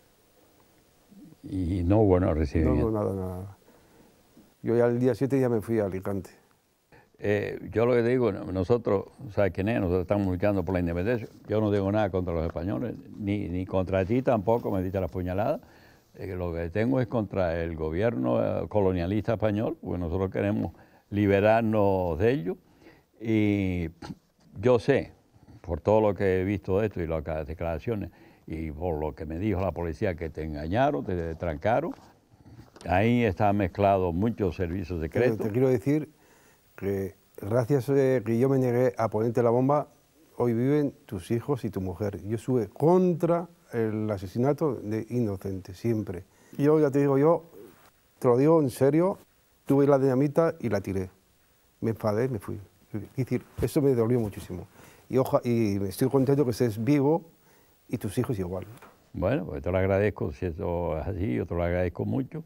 Y no hubo no recibimiento. No, no, nada, nada. Yo ya el día siete ya me fui a Alicante. Eh, yo lo que digo, nosotros, ¿sabes quién es? Nosotros estamos luchando por la independencia. Yo no digo nada contra los españoles, ni, ni contra ti tampoco, me diste la puñalada. Eh, lo que tengo es contra el gobierno eh, colonialista español, porque nosotros queremos liberarnos de ellos. Y yo sé, por todo lo que he visto de esto y las declaraciones, y por lo que me dijo la policía, que te engañaron, te trancaron. Ahí está mezclado muchos servicios secretos. Te, te quiero decir que gracias a que yo me negué a ponerte la bomba, hoy viven tus hijos y tu mujer. Yo estuve contra el asesinato de inocentes, siempre. Yo ya te digo, yo te lo digo en serio, tuve la dinamita y la tiré. Me enfadé, me fui. Es decir, eso me dolió muchísimo. Y, oja, y estoy contento que estés vivo y tus hijos igual. Bueno, pues te lo agradezco, si eso es así, yo te lo agradezco mucho.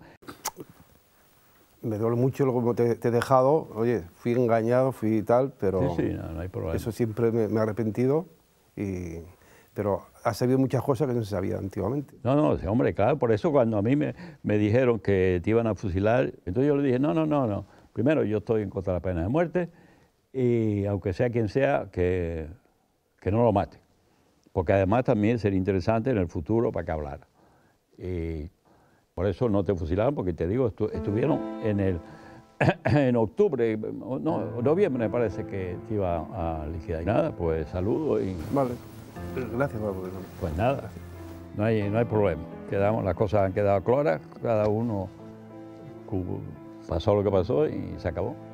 Me duele mucho lo que te, te he dejado, oye, fui engañado, fui tal, pero sí, sí, no, no hay problema. Eso siempre me, me he arrepentido, y, pero ha sabido muchas cosas que no se sabía antiguamente. No, no, sí, hombre, claro, por eso cuando a mí me, me dijeron que te iban a fusilar, entonces yo le dije, no, no, no, no, primero yo estoy en contra de la pena de muerte, y aunque sea quien sea, que, que no lo mate. Porque además también sería interesante en el futuro para que hablara. Y por eso no te fusilaron, porque te digo, estu estuvieron en el en octubre, no, noviembre me parece que te iba a liquidar. Y nada, pues saludo y... Vale, gracias. Pues nada, no hay, no hay problema. Quedamos, las cosas han quedado claras, cada uno pasó lo que pasó y se acabó.